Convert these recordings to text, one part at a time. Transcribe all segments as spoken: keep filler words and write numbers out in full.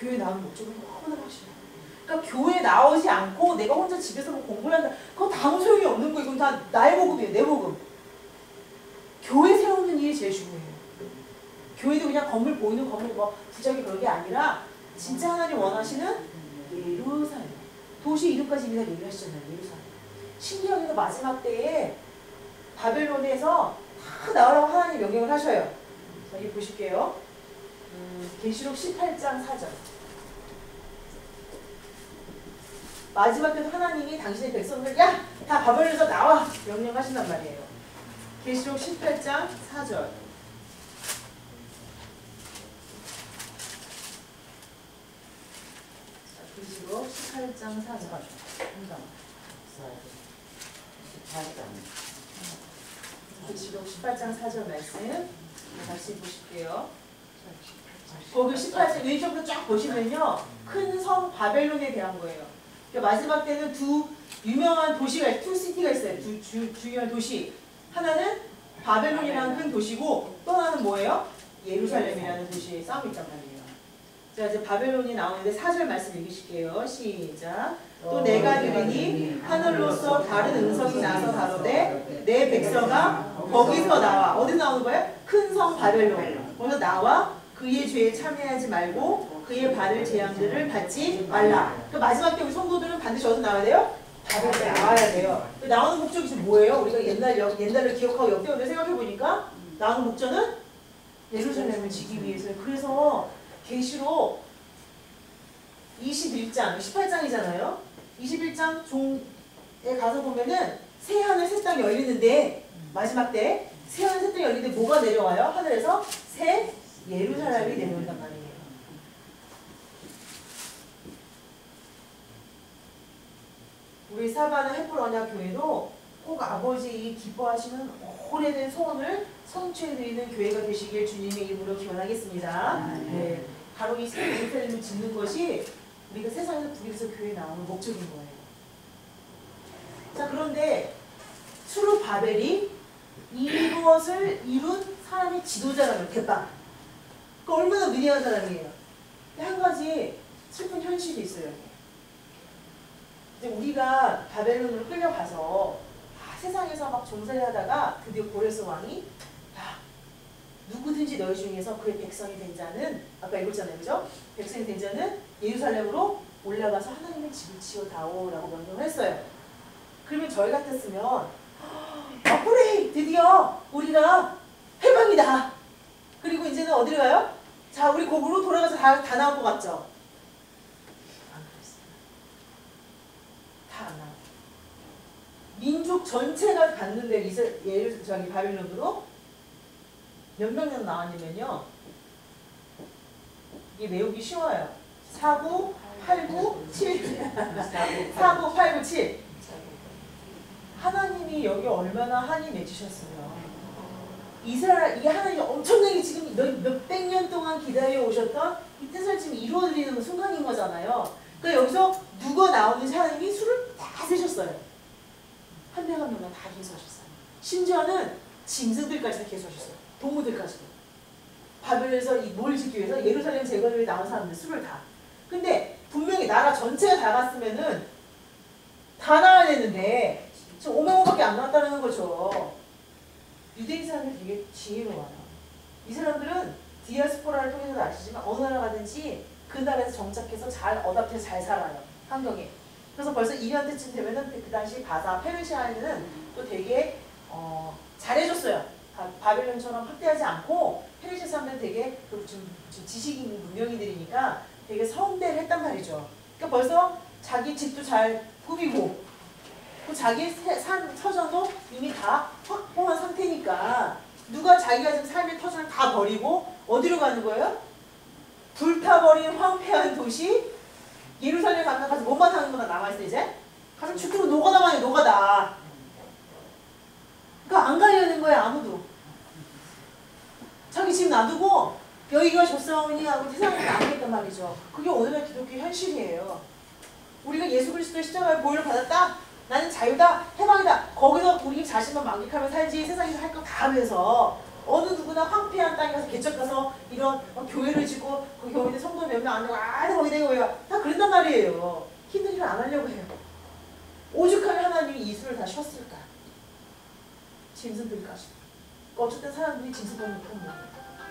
교회 나오는 목적은 너무나 확실해요. 그러니까 교회 나오지 않고 내가 혼자 집에서 뭐 공부를 한다. 그거 다 아무 소용이 없는 거. 이건 다 나의 복음이에요. 내 복음. 교회 세우는 일이 제일 중요해요. 교회도 그냥 건물 보이는 건물 뭐 부작이 그런 게 아니라 진짜 하나님 원하시는 예루살렘. 도시 이름까지 이미 다 얘기하시잖아요. 예루살렘. 신기하게도 마지막 때에 바벨론에서 다 나오라고 하나님 명령을 하셔요. 자, 여기 보실게요. 음, 계시록 십팔 장 사 절. 마지막 때도 하나님이 당신의 백성들 야! 다 바벨론에서 나와! 명령하신단 말이에요. 계시록 십팔 장 사 절. 계시록 십팔 장 사 절. 계시록 십팔 장 사 절 말씀 다시 보실게요. 거기 십팔 장 왼쪽부터 쫙 보시면요. 큰 성 바벨론에 대한 거예요. 그러니까 마지막 때는 두 유명한 도시가, 투 시티가 있어요. 두 주, 중요한 도시. 하나는 바벨론이라는 큰 도시고 또 하나는 뭐예요? 예루살렘이라는 도시에 싸움이 있단 말이에요. 자, 이제 바벨론이 나오는데 사 절 말씀 읽으실게요. 시작. 또 내가 들으니 하늘로서 다른 음성이 나서 가로되 내 백성아 거기서 나와. 어디 나오는 거예요? 큰 성 바벨론. 거기서 나와 그의 죄에 참여하지 말고 그의 받을 재앙들을 받지 말라. 그 마지막 때 우리 성도들은 반드시 어디서 나와야 돼요? 바벨론에 나와야 돼요. 나오는 목적이 지금 뭐예요? 우리가 옛날 역, 옛날을 기억하고 역대원을 생각해보니까 나오는 목적은 예루살렘을 지기 위해서요. 그래서 계시록 이십일 장, 십팔 장이잖아요. 이십일 장 종에 가서 보면은 새 하늘 새 땅이 열리는데 마지막 때 새 하늘 새 땅이 열리는데 뭐가 내려와요? 하늘에서 새 예루살렘이 내려온단 말이에요. 우리 사바나 햇불 언약 교회도 꼭 아버지 기뻐하시는 오래된 소원을 성취해드리는 교회가 되시길 주님의 이름으로 기원하겠습니다. 네, 바로 이 새 예루살렘을 짓는 것이 우리가 세상에서 불에서 교회에 나오는 목적인 거예요. 자, 그런데 수르 바벨이 이것을 이룬 사람이 지도자라면 대박. 그 얼마나 위대한 사람이에요. 한 가지 슬픈 현실이 있어요. 이제 우리가 바벨론으로 끌려가서 아, 세상에서 막 종살이 하다가 드디어 고레스 왕이 야, 누구든지 너희 중에서 그의 백성이 된 자는 아까 읽었잖아요. 그죠? 백성이 된 자는 예루살렘으로 올라가서 하나님의 집을 지어다오 라고 명령을 했어요. 그러면 저희 같았으면 아, 그래! 드디어 우리가 해방이다. 그리고 이제는 어디로 가요? 자, 우리 고국으로 돌아가서 다, 다 나올 것 같죠? 안 그랬어요. 다 안 나와요. 민족 전체가 갔는데 이제 예를 저기 바빌론으로 몇 명이나 나왔냐면요. 이게 외우기 쉬워요. 사구, 팔구, 칠. 사구, 팔구, 칠. 하나님이 여기 얼마나 한이 맺으셨으면 이스라엘, 이게 하나님이 엄청나게 지금 몇, 몇백 년 동안 기다려 오셨던 이 뜻을 지금 이루어드리는 순간인 거잖아요. 그러니까 여기서 누가 나오는지 하나님이 수를 다 세셨어요. 한 명 한 명만 다 계수하셨어요. 심지어는 짐승들까지 다 계수하셨어요. 동물들까지도. 바벨에서 이 뭘 짓기 위해서 예루살렘 제거를 위해 나온 사람들 수를 다. 근데 분명히 나라 전체가 다 갔으면은 다 나와야 되는데 지금 오만 명밖에 안 나왔다는 거죠. 유대인 사람들이 되게 지혜로워요. 이 사람들은 디아스포라를 통해서도 아시지만 어느 나라 가든지 그 나라에서 정착해서 잘 어답해서 잘 살아요. 환경에. 그래서 벌써 이 년대쯤 되면은 그 당시 바사 페르시아에는 또 되게 어, 잘해줬어요. 바, 바벨론처럼 확대하지 않고 페르시아 사람들은 되게 좀, 좀 지식 있는 문명이들이니까 되게 성대를 했단 말이죠. 그러니까 벌써 자기 집도 잘 꾸미고 그 자기 산 터전도 이미 다 확보한 상태니까 누가 자기가 지금 삶의 터전을 다 버리고 어디로 가는 거예요? 불타버린 황폐한 도시 예루살렘 가면 가서 뭐만 하는 거나 남아있어 이제? 가서 죽도록 노가다만 해 노가다. 그러니까 안 가려는 거야 아무도. 자기 집 놔두고 여기가 졌사오니 하고 세상에 나가겠단 말이죠. 그게 오늘날 기독교 현실이에요. 우리가 예수 그리스도의 십자가의 보혈을 받았다? 나는 자유다, 해방이다. 거기서 우리 자신만 만끽하며 살지 세상에서 할 거 다 하면서 어느 누구나 황폐한 땅에 가서 개척 가서 이런 어, 교회를 짓고 그 교회에 성도 몇 명 안 되고 아 거기 내가 왜요? 다 그런단 말이에요. 힘든 일을 안 하려고 해요. 오죽하면 하나님이 이수를 다 쉬었을까? 짐승들까지. 어쨌든 사람들이 짐승을 못한 거예요.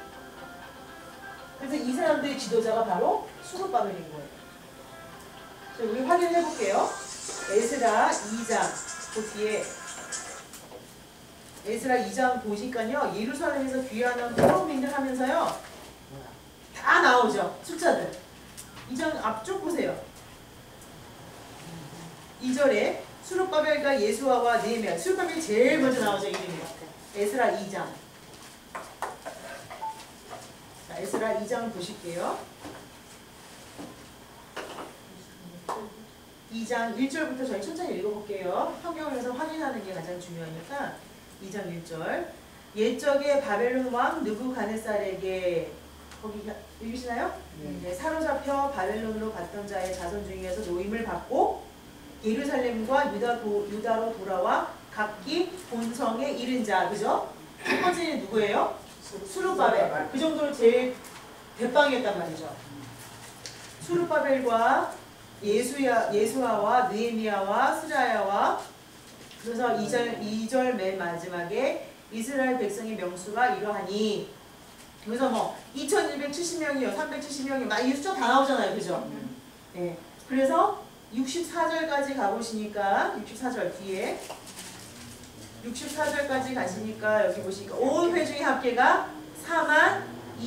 그래서 이 사람들의 지도자가 바로 수룹바벨인 거예요. 자, 우리 확인해 볼게요. 에스라 이 장 그 뒤에 에스라 이 장 보시니까요. 예루살렘에서 귀환한 포로민들 하면서요. 다 나오죠. 숫자들. 이 장 앞쪽 보세요. 이 절에 수룹바벨과 예수아와 느헤미야. 수룹바벨이 제일 먼저 나오죠. 이름이. 에스라 이 장. 자, 에스라 이 장 보실게요. 이 장 일 절부터 저희 천천히 읽어볼게요. 성경을 해서 확인하는 게 가장 중요하니까 이 장 일 절. 옛적에 바벨론 왕 느부갓네살에게 거기 읽으시나요? 네. 네, 사로잡혀 바벨론으로 갔던 자의 자손 중에서 노임을 받고 예루살렘과 유다 도, 유다로 돌아와 각기 본성에 이른 자, 그죠? 첫 번째는 누구예요? 수룹바벨. 그 정도로 제일 대빵이었단 말이죠. 수룹바벨과 예수야, 예수아와 느헤미야와 스라야와 그래서 이 절, 이 절 맨 마지막에 이스라엘 백성의 명수가 이러하니 그래서 뭐 이천일백칠십 명이요, 삼백칠십 명이요, 막 이 숫자 다 나오잖아요, 그죠? 네. 그래서 육십사 절까지 가보시니까 육십사 절 뒤에 육십사 절까지 가시니까 여기 보시니까 온 회중의 합계가 사만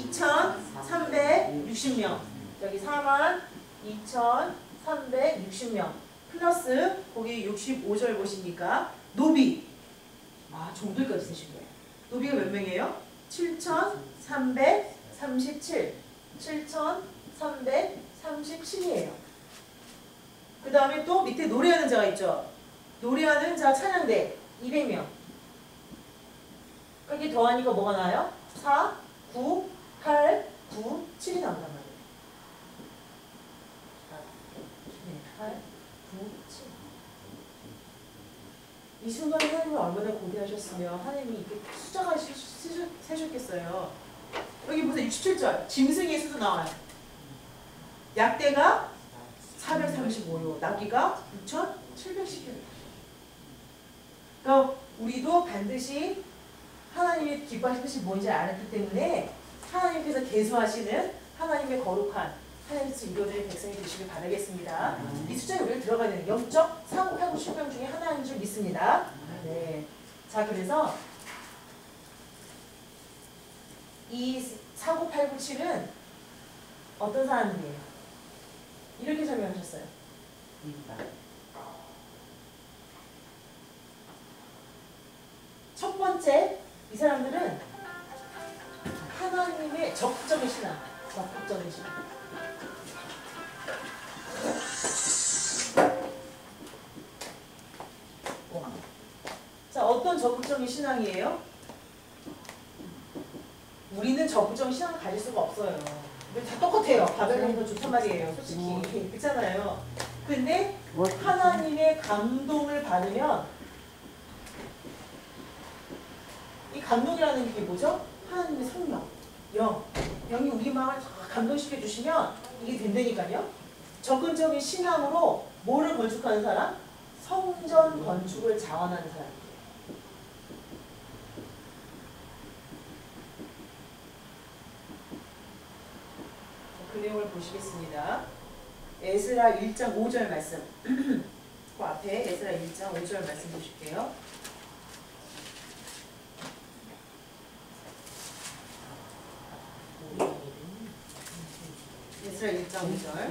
이천삼백육십 명. 여기 사만 이천삼백육십 명 플러스 거기 육십오 절 보시니까 노비 아 종들까지 세신 거예요. 노비가 몇 명이에요? 칠천삼백삼십칠 칠천삼백삼십칠이에요. 그 다음에 또 밑에 노래하는 자가 있죠. 노래하는 자 찬양대 이백 명. 여기 더하니까 뭐가 나요? 사, 구, 팔, 구, 칠이 나온단 말이에요. 팔, 구, 칠. 이 순간에 하나님을 얼마나 고대하셨으면 하나님이 이렇게 숫자가 세셨겠어요. 여기 보세요. 육십칠 절. 짐승의 수도 나와요. 약대가 사백삼십오요. 나귀가 육천칠백십 여. 그러니까 우리도 반드시 하나님이 기뻐하시는 것이 뭔지 알았기 때문에 하나님께서 계수하시는 하나님의 거룩한 하나님께서 이루어질 백성이 되시길 바라겠습니다. 음. 이 숫자에 우리가 들어가야 되는 영적 사고 팔 구 십 명 중에 하나인 줄 믿습니다. 네. 자, 그래서 이 사구 팔구 칠은 어떤 사람들이에요? 이렇게 설명하셨어요. 첫 번째, 이 사람들은 하나님의 적극적인 신앙, 적극적인 신앙. 자, 어떤 적극적인 신앙이에요? 우리는 적극적인 신앙을 가질 수가 없어요. 다 똑같아요. 바벨론이 더 좋단 말이에요. 솔직히. 그렇잖아요. 근데 하나님의 감동을 받으면 이 감동이라는 게 뭐죠? 하나님의 성령, 영. 영이 우리 마음을 감동시켜 주시면 이게 된다니까요. 적극적인 신앙으로 뭐를 건축하는 사람? 성전 건축을 자원하는 사람. 그 내용을 보시겠습니다. 에스라 일 장 오 절 말씀. 그 앞에 에스라 일 장 오 절 말씀 보실게요. 에스라 일 장 오 절.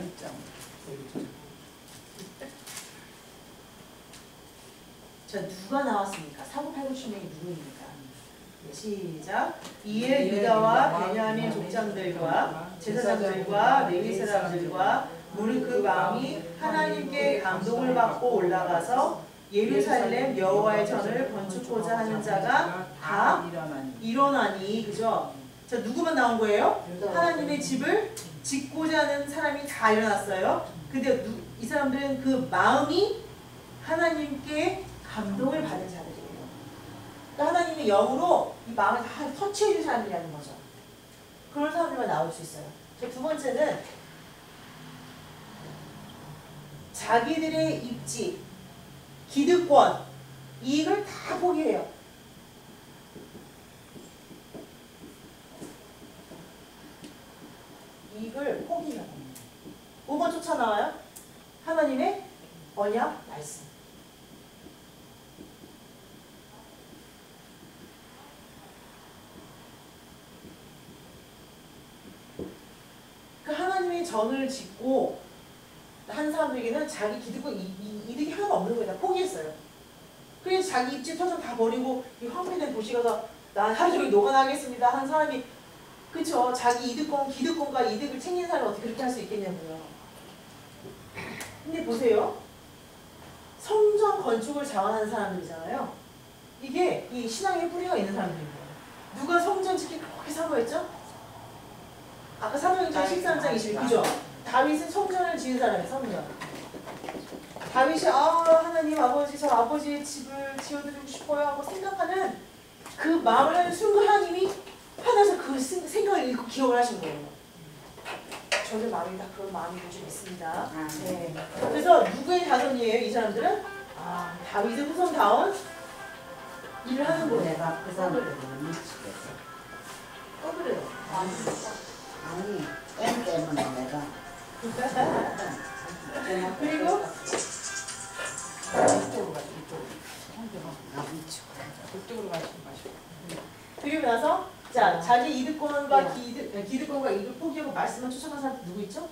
자, 누가 나왔습니까? 사구 팔구 십 명이 누구입니까? 네, 시작. 이에 유다와 베냐민 족장들과 제사장들과 레위 사람들과 무릇 그 마음이 하나님께 감동을 받고 올라가서 예루살렘 여호와의 전을 건축하고자 하는 자가 다 일어나니, 그죠? 자, 누구만 나온 거예요? 하나님의 집을 짓고자 하는 사람이 다 일어났어요. 근데 누, 이 사람들은 그 마음이 하나님께 감동을 받은 자들이에요. 그러니까 하나님이 영으로 이 마음을 다 터치해 준 사람들이라는 거죠. 그런 사람들만 나올 수 있어요. 자, 두 번째는 자기들의 입지, 기득권, 이익을 다 포기해요. 이익을 포기해요. 오 번 쫓아 나와요. 하나님의 언약 말씀. 그 하나님의 전을 짓고 한 사람들에게는 자기 기득권 이, 이, 이득이 하나도 없는 거예요. 다 포기했어요. 그래서 자기 입지 터전 다 버리고 이 황폐된 도시 가서 난 하루 종일 노가나겠습니다 한 사람이, 그쵸? 자기 이득권, 기득권과 이득을 챙긴 사람이 어떻게 그렇게 할 수 있겠냐고요. 근데 보세요. 성전 건축을 자원하는 사람들이잖아요. 이게 이 신앙의 뿌리가 있는 사람들인 거예요. 누가 성전 짓기 그렇게 사모했죠? 아까 사도행전 십삼 장 이십일, 그죠? 다윗은 성전을 지은 사람이에요. 성전. 다윗이 아 하나님 아버지 저 아버지의 집을 지어드리고 싶어요 하고 생각하는 그 마음을 하는 순간 하나님이 하나서 그 생각을 읽고 기억을 하신 거예요. 저는 마음이 다 그런 마음이 좀 있습니다. 네. 그래서 누구의 자손이에요? 이 사람들은? 아 다윗의 후손다운 일을 하는 거예요. 내가 그 사람들을 미치겠어. 떠들어요. 아니, 애 때문에 내가. 그리고 이쪽으로 가시, 이쪽으로. 아, 미치고. 그쪽으로 가시고 가시고. 그리고 나서 자 자기 이득권과 기득, 기득권과 이득을 포기하고 말씀을 쫓아간 사람 누구 있죠?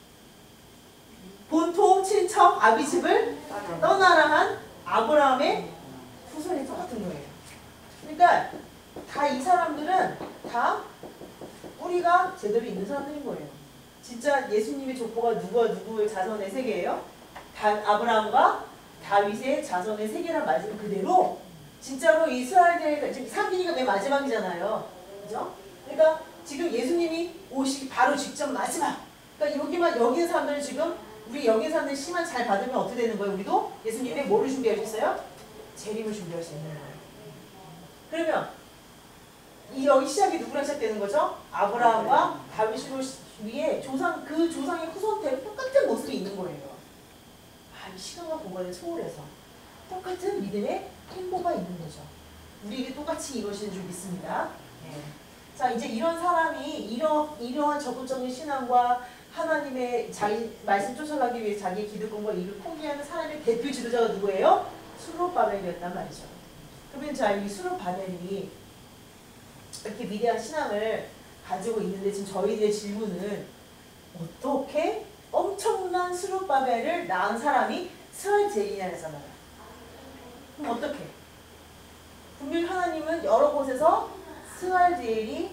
본토 친척 아비집을 떠나라 한 아브라함의 후손이 똑같은 거예요. 그러니까 다 이 사람들은 다 뿌리가 제대로 있는 사람들인 거예요. 진짜 예수님의 족보가 누구와 누구의 자손의 세계예요? 다, 아브라함과 다윗의 자손의 세계란 말씀 그대로 진짜로 이스라엘의 지금 삼기니가 맨 마지막이잖아요. 그죠? 그러니까 지금 예수님이 오시기 바로 직전 마지막. 그러니까 여기만 여기 있는 사람들은 지금 우리 여기 있는 사람들 시만 잘 받으면 어떻게 되는 거예요? 우리도 예수님의 뭐를 준비할 수 있어요? 재림을 준비할 수 있는 거예요. 그러면 이 여기 시작이 누구랑 시작되는 거죠? 아브라함과 다윗으로 위에 조상 그 조상의 후손대로 똑같은 모습이 있는 거예요. 아, 이 시간과 공간을 초월해서 똑같은 믿음의 행보가 있는 거죠. 우리에게 똑같이 이루어지는 줄 믿습니다. 네. 자, 이제 이런 사람이 이러, 이러한 적극적인 신앙과 하나님의 자기 말씀 쫓아가기 위해 자기의 기득권과 이를 포기하는 사람의 대표 지도자가 누구예요? 수룹바벨이었단 말이죠. 그러면 자, 이 수룹바벨이 이렇게 위대한 신앙을 가지고 있는데 지금 저희들의 질문은 어떻게 엄청난 수룹바벨을 낳은 사람이 스알제일이냐잖아요. 그럼 어떻게? 분명히 하나님은 여러 곳에서 스알제일이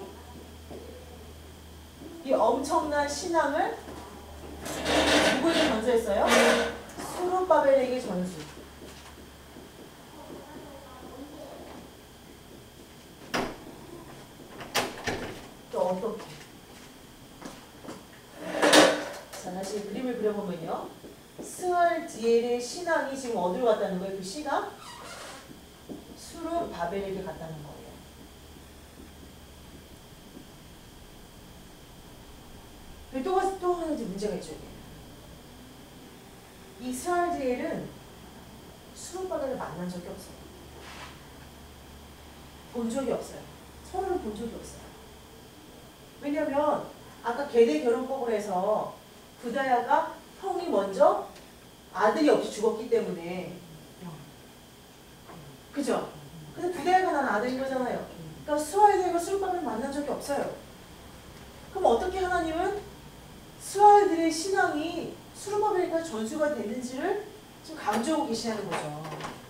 이 엄청난 신앙을 누구에게 전수했어요? 수룹바벨에게 전수. 또 어떻게? 자, 다시 그림을 그려보면요. 스알지엘의 신앙이 지금 어디로 갔다는 거예요? 그 시가? 수룹바벨에게 갔다는 거예요. 또, 또 하나 문제가 있죠. 이 스알지엘은 수룹바벨을 만난 적이 없어요. 본 적이 없어요. 서로를 본 적이 없어요. 왜냐면 아까 계대 결혼법을 해서 부다야가 형이 먼저 아들이 없이 죽었기 때문에 그죠? 근데 부다야가 난 아들인 거잖아요. 그러니까 스와이들과 수룹바벨을 만난 적이 없어요. 그럼 어떻게 하나님은 스와이들의 신앙이 수룹바벨과 전수가 됐는지를 지금 강조하고 계시냐는 거죠.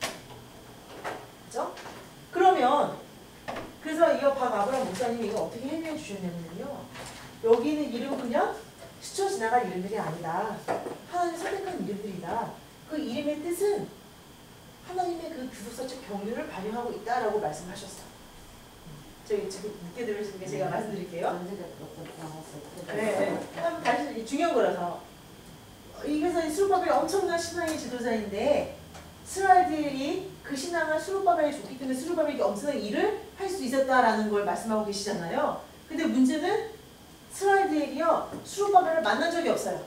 그죠? 그러면 그래서 이거 박아브람 목사님이 이거 어떻게 해명해 주셨냐면요. 여기 있는 이름은 그냥 스쳐 지나갈 이름들이 아니다. 하나님 선택한 이름들이다. 그 이름의 뜻은 하나님의 그 구속사적 경륜을 발휘하고 있다라고 말씀하셨어요. 저희 지금 늦게 들으시는 게 제가 말씀드릴게요. 네, 네. 한번 다시 중요한 거라서. 그래서 수룹바벨이 엄청난 신앙의 지도자인데 스라엘들이 그 신앙을 스룹바벨이 줬기 때문에 스룹바벨이 엄청난 일을 할 수 있었다라는 걸 말씀하고 계시잖아요. 근데 문제는 스라엘들이요 스룹바벨을 만난 적이 없어요.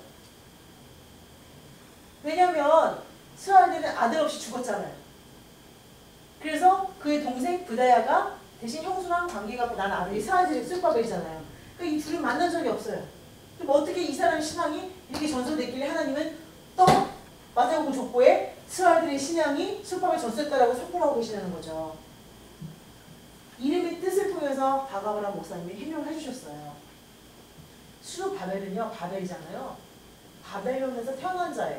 왜냐하면 스라엘들은 아들 없이 죽었잖아요. 그래서 그의 동생 브다야가 대신 형수랑 관계가 난 아들이 스라엘들이 스룹바벨이잖아요. 그러니까 이 둘이 만난 적이 없어요. 그럼 어떻게 이 사람의 신앙이 이렇게 전설됐길래 하나님은 또 마태복음 족보에 스라엘들의 신앙이 스룹바벨 전설했다라고 선포하고 계시다는 거죠. 이름의 뜻을 통해서 바가바라 목사님이 해명을 해주셨어요. 스룹바벨은요 바벨이잖아요. 바벨론에서 태어난 자예요.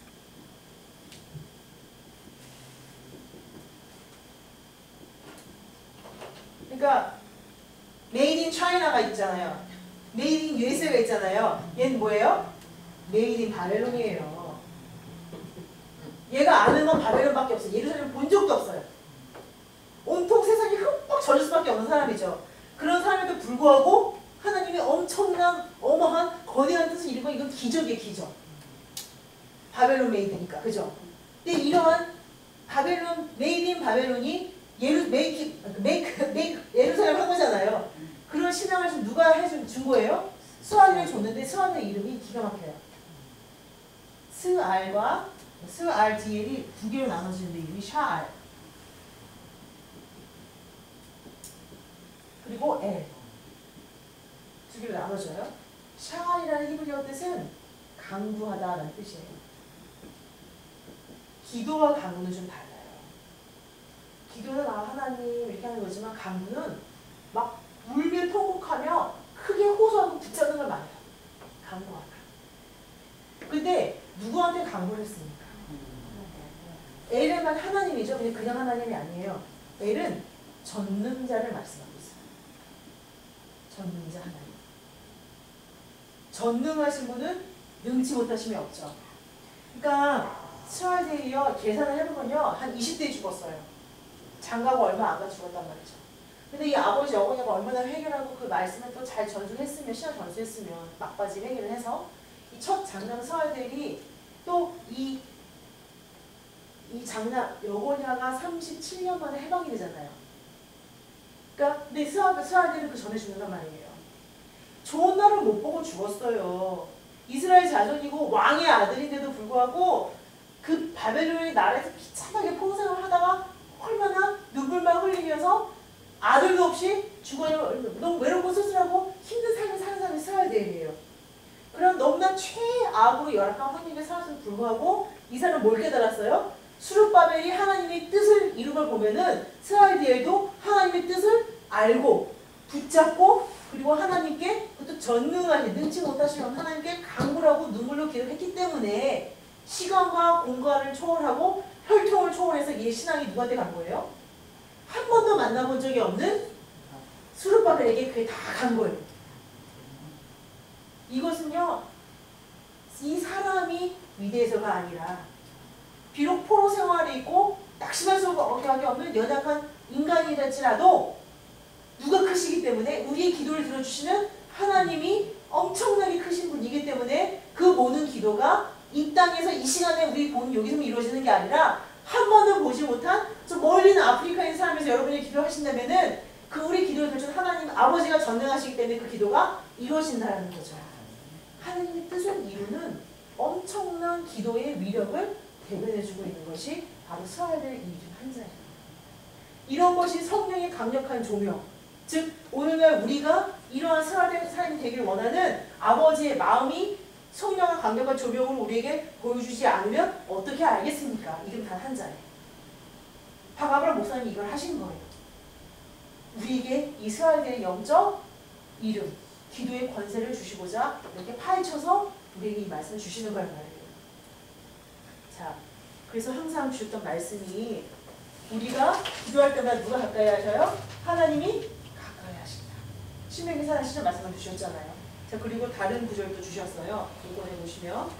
그러니까 메이드 인 차이나가 있잖아요. 메이드 인 유에스에이가 있잖아요. 얘는 뭐예요? 메이드 인 바벨론이에요. 얘가 아는 건 바벨론밖에 없어요. 예루살렘 본 적도 없어요. 온통 세상이 흠뻑 젖을 수밖에 없는 사람이죠. 그런 사람에도 불구하고 하나님이 엄청난 어마한 거대한 뜻을 이루고 이건 기적이에요. 기적. 바벨론 메이드니까. 그죠? 근데 이러한 바벨론 메이드 인 바벨론이 예루, 메이크, 메이크, 메이크, 예루살렘 한 거잖아요. 그런 신앙을 좀 누가 해준 준 거예요? 스알을 줬는데 스알의 이름이 기가 막혀요. 스알과 스알디엘이 두 개로 나눠지는데 이름이 샤알. 그리고 엘. 두 개로 나눠져요. 샤알이라는 히브리어 뜻은 강구하다라는 뜻이에요. 기도와 강구는 좀 달라요. 기도는 아 하나님 이렇게 하는 거지만 강구는 막 울며 통곡하며 크게 호소하고 붙잡는 걸 말해요. 강구하다. 근데 누구한테 강구를 했습니까? 엘은 하나님이죠. 근데 그냥 하나님이 아니에요. 엘은 전능자를 말씀하고 있어요. 전능자 하나님. 전능하신 분은 능치 못하심이 없죠. 그러니까 스라엘들이요 계산을 해보면요 한 이십 대에 죽었어요. 장가가 얼마 안 가 죽었단 말이죠. 근데 이 아버지 어머니가 얼마나 회개하고 그 말씀을 또 잘 전수했으면 신앙 전수했으면 막바지 회개를 해서 이 첫 장남 스라엘들이 또 이 이 장남 여고냐가 삼십칠 년 만에 해방이 되잖아요. 그러니까 근데 스라엘들은 그 전에 죽는단 말이에요. 좋은 날을 못 보고 죽었어요. 이스라엘 자손이고 왕의 아들인데도 불구하고 그 바벨론의 나라에서 비참하게 풍성을 하다가 얼마나 눈물만 흘리면서 아들도 없이 죽어요. 너무 외롭고 쓸쓸하고 힘든 삶을 사는 사람이 스라엘들이에요. 그럼 너무나 최악으로 열악한 환경에 살았음에도 불구하고 이 사람은 뭘 깨달았어요? 스룹바벨이 하나님의 뜻을 이룬 걸 보면은 스라엘들도 하나님의 뜻을 알고 붙잡고 그리고 하나님께 또 전능하신 능치 못하시면 하나님께 강구하고 눈물로 기도했기 때문에 시간과 공간을 초월하고 혈통을 초월해서 이 신앙이 누구한테 간 거예요? 한 번도 만나본 적이 없는 스룹바벨에게 그게 다 간 거예요. 이것은요 이 사람이 위대해서가 아니라 비록 포로 생활에 있고 낙심할 수밖에 없는 연약한 인간이랄지라도 누가 크시기 때문에 우리의 기도를 들어주시는 하나님이 엄청나게 크신 분이기 때문에 그 모든 기도가 이 땅에서 이 시간에 우리 보는 여기서 이루어지는 게 아니라 한 번도 보지 못한 저 멀리 있는 아프리카에 있는 사람에서 여러분이 기도하신다면은 그 우리 기도를 들어준 하나님 아버지가 전능하시기 때문에 그 기도가 이루어진다는 거죠. 하나님의 뜻을 이루는 엄청난 기도의 위력을 대변해주고 있는 것이 바로 스라엘의 이중 한자예요. 이런 것이 성령의 강력한 조명, 즉 오늘날 우리가 이러한 스라엘의 삶이 되길 원하는 아버지의 마음이 성령의 강력한 조명으로 우리에게 보여주지 않으면 어떻게 알겠습니까? 이름 단 한자예요. 바가브라 목사님이 이걸 하신 거예요. 우리에게 이스라엘의 영적 이름, 기도의 권세를 주시고자 이렇게 파헤쳐서 우리에게 이 말씀을 주시는 걸 말해요. 자, 그래서 항상 주셨던 말씀이 우리가 기도할 때마다 누가 가까이 하셔요? 하나님이 가까이 하신다. 신명기 사장 시절 말씀을 주셨잖아요. 자, 그리고 다른 구절도 주셨어요. 이번에 보시면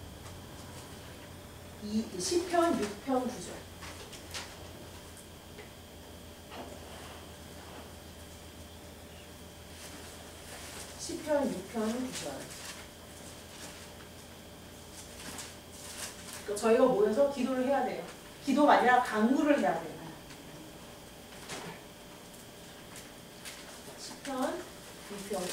이 시편 육 편 구 절. 시편 육 편 구 절. 그러니까 저희가 모여서 기도를 해야 돼요. 기도가 아니라 간구를 해야 돼요. 시편 육 편.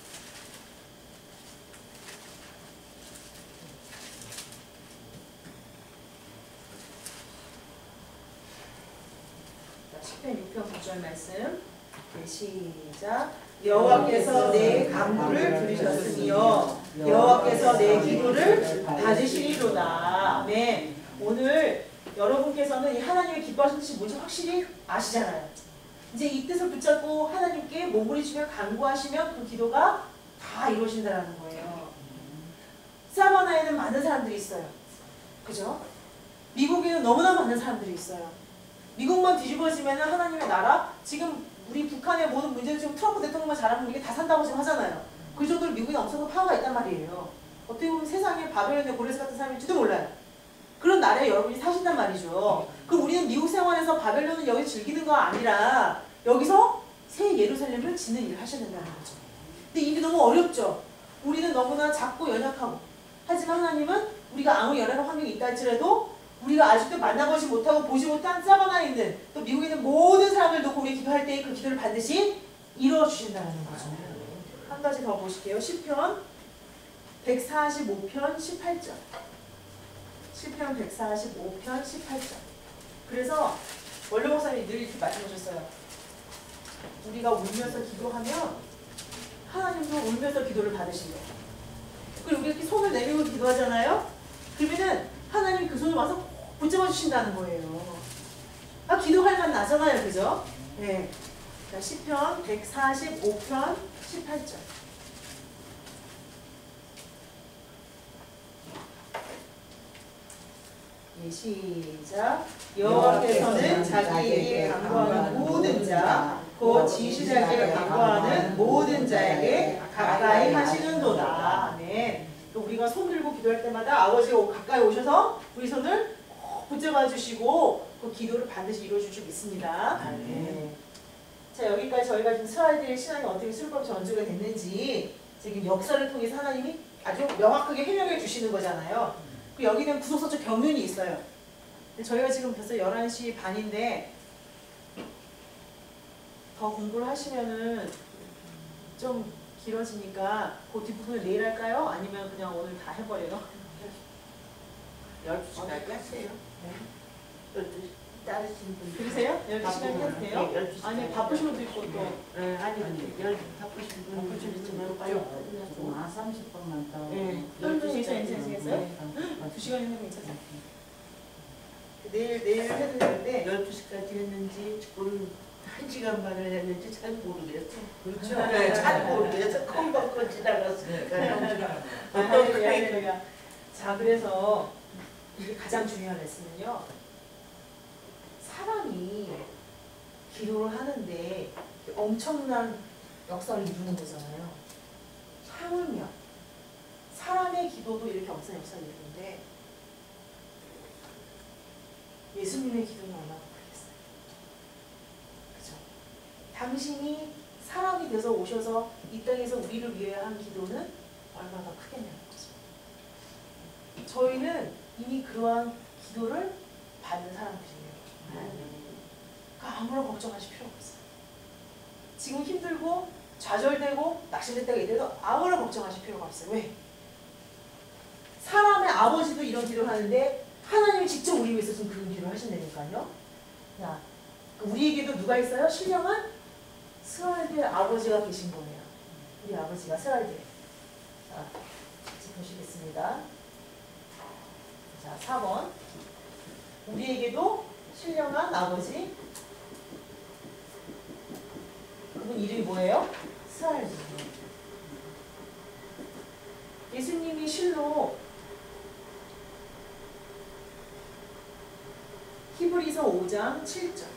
시편 육 편 구 절 말씀. 네, 시작. 여호와께서 내 간구를 들으셨으며 여호와께서 내 기도를 받으시리로다. 아멘. 오늘 여러분께서는 이 하나님의 기뻐하시는 뜻이 뭔지 확실히 아시잖아요. 이제 이 뜻을 붙잡고 하나님께 몸부림치며 간구하시면 그 기도가 다 이루어진다는 거예요. 사바나에는 많은 사람들이 있어요. 그죠? 미국에는 너무나 많은 사람들이 있어요. 미국만 뒤집어지면 하나님의 나라, 지금 우리 북한의 모든 문제는 지금 트럼프 대통령만 잘하면 우리가 다 산다고 지금 하잖아요. 그 정도로 미국에 엄청난 파워가 있단 말이에요. 어떻게 보면 세상에 바벨론의 고레스 같은 사람일지도 몰라요. 그런 나라에 여러분이 사신단 말이죠. 그럼 우리는 미국 생활에서 바벨론을 여기 즐기는 거 아니라 여기서 새 예루살렘을 짓는 일을 하셔야 된다는 거죠. 근데 일이 너무 어렵죠. 우리는 너무나 작고 연약하고, 하지만 하나님은 우리가 아무리 연약한 환경이 있다 할지라도 우리가 아직도 만나보지 못하고 보지 못한 사바나에 있는 또 미국에 있는 모든 사람을 놓고 우리 기도할 때 그 기도를 반드시 이루어 주신다는 거죠. 한 가지 더 보실게요. 시편 백사십오 편 십팔 절. 시편 백사십오 편 십팔 절. 그래서 원로 목사님이 늘 이렇게 말씀하셨어요. 우리가 울면서 기도하면 하나님도 울면서 기도를 받으신대요. 그리고 우리가 이렇게 손을 내밀고 기도하잖아요. 그러면은 하나님이 그 손을 와서 붙잡아 주신다는 거예요. 아, 기도할 만 나잖아요. 그죠? 네. 자, 시편 백사십오 편 십팔 절. 네, 시작. 여호와께서는 자기에게 간구하는 모든 자, 곧 지시자에게 간구하는 모든 자에게 가까이 하시는도다. 네. 우리가 손 들고 기도할 때마다 아버지가 가까이 오셔서 우리 손을 붙잡아 주시고 그 기도를 반드시 이루어 주실 줄 믿습니다. 네. 자, 여기까지 저희가 지금 스라이드의 신앙이 어떻게 술법 전주가 됐는지 지금 역사를 통해서 하나님이 아주 명확하게 해명해 주시는 거잖아요. 그 여기는 구속서적 경륜이 있어요. 근데 저희가 지금 벌써 열한 시 반인데 더 공부를 하시면은 좀 길어지니까 그 뒷부분을 내일 할까요? 아니면 그냥 오늘 다 해버려요? 열두 시까지 하세요. 열두 시 따르시는 분. 그러세요? 열두 시간 해도 돼요? 네, 열두 시. 아니 바쁘신 분도 있고 또. 네, 아니, 열 바쁘신 분. 바쁘신 분은 빨리. 좀 한 삼십 분만 더. 네. 열두 시 괜찮으시겠어요? 두 시간 있는 거 괜찮아요? 내일, 내일 해도 되는데. 열두 시까지 했는지 지금 한 시간 반을 했는지 잘 모르겠어. 그렇죠. 네, 잘 모르겠어. 컴벙커 지나갔으니까. 할렐루야. 자, 그래서 이게 가장 중요한 레슨은요. 사람이 기도를 하는데 엄청난 역사를 이루는 거잖아요. 하물며 사람의 기도도 이렇게 엄청난 역사를 이루는데 예수님의 기도는 얼마나 크겠어요. 그죠? 당신이 사람이 돼서 오셔서 이 땅에서 우리를 위해 한 기도는 얼마나 크겠냐는 거죠. 저희는 이미 그러한 기도를 받는 사람들이에요. 그러니까 아무런 걱정하실 필요가 없어요. 지금 힘들고 좌절되고 낙심될 때가 있더라도 아무런 걱정하실 필요가 없어요. 왜? 사람의 아버지도 이런 기도를 하는데 하나님이 직접 우리 위해서 지금 그런 기도를 하신다니까요. 자, 우리에게도 누가 있어요? 신령한 스라엘의 아버지가 계신 거예요. 우리 아버지가 스라엘. 자, 같이 보시겠습니다. 자, 사 번. 우리에게도 신령한 아버지. 그분 이름이 뭐예요? 스라엘. 예수님이 실로 히브리서 오 장 칠 절.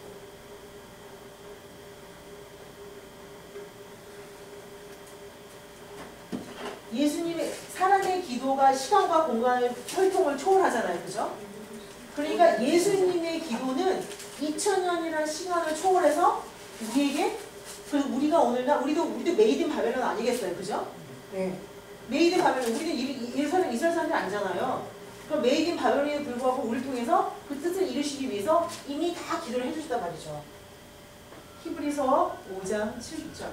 예수님의 사람의 기도가 시간과 공간의 혈통을 초월하잖아요. 그죠? 그러니까 예수님의 기도는 이천 년이라는 시간을 초월해서 우리에게, 그리고 우리가 오늘날 우리도 우리도 메이드 인 바벨론 아니겠어요. 그죠? 네. 메이드 인 바벨론, 우리는 이스라엘 이스라엘 사람들이 아니잖아요. 그럼 메이긴 바벨론에 불구하고 우리를 통해서 그 뜻을 이루시기 위해서 이미 다 기도를 해주셨단 말이죠. 히브리서 오 장 칠 절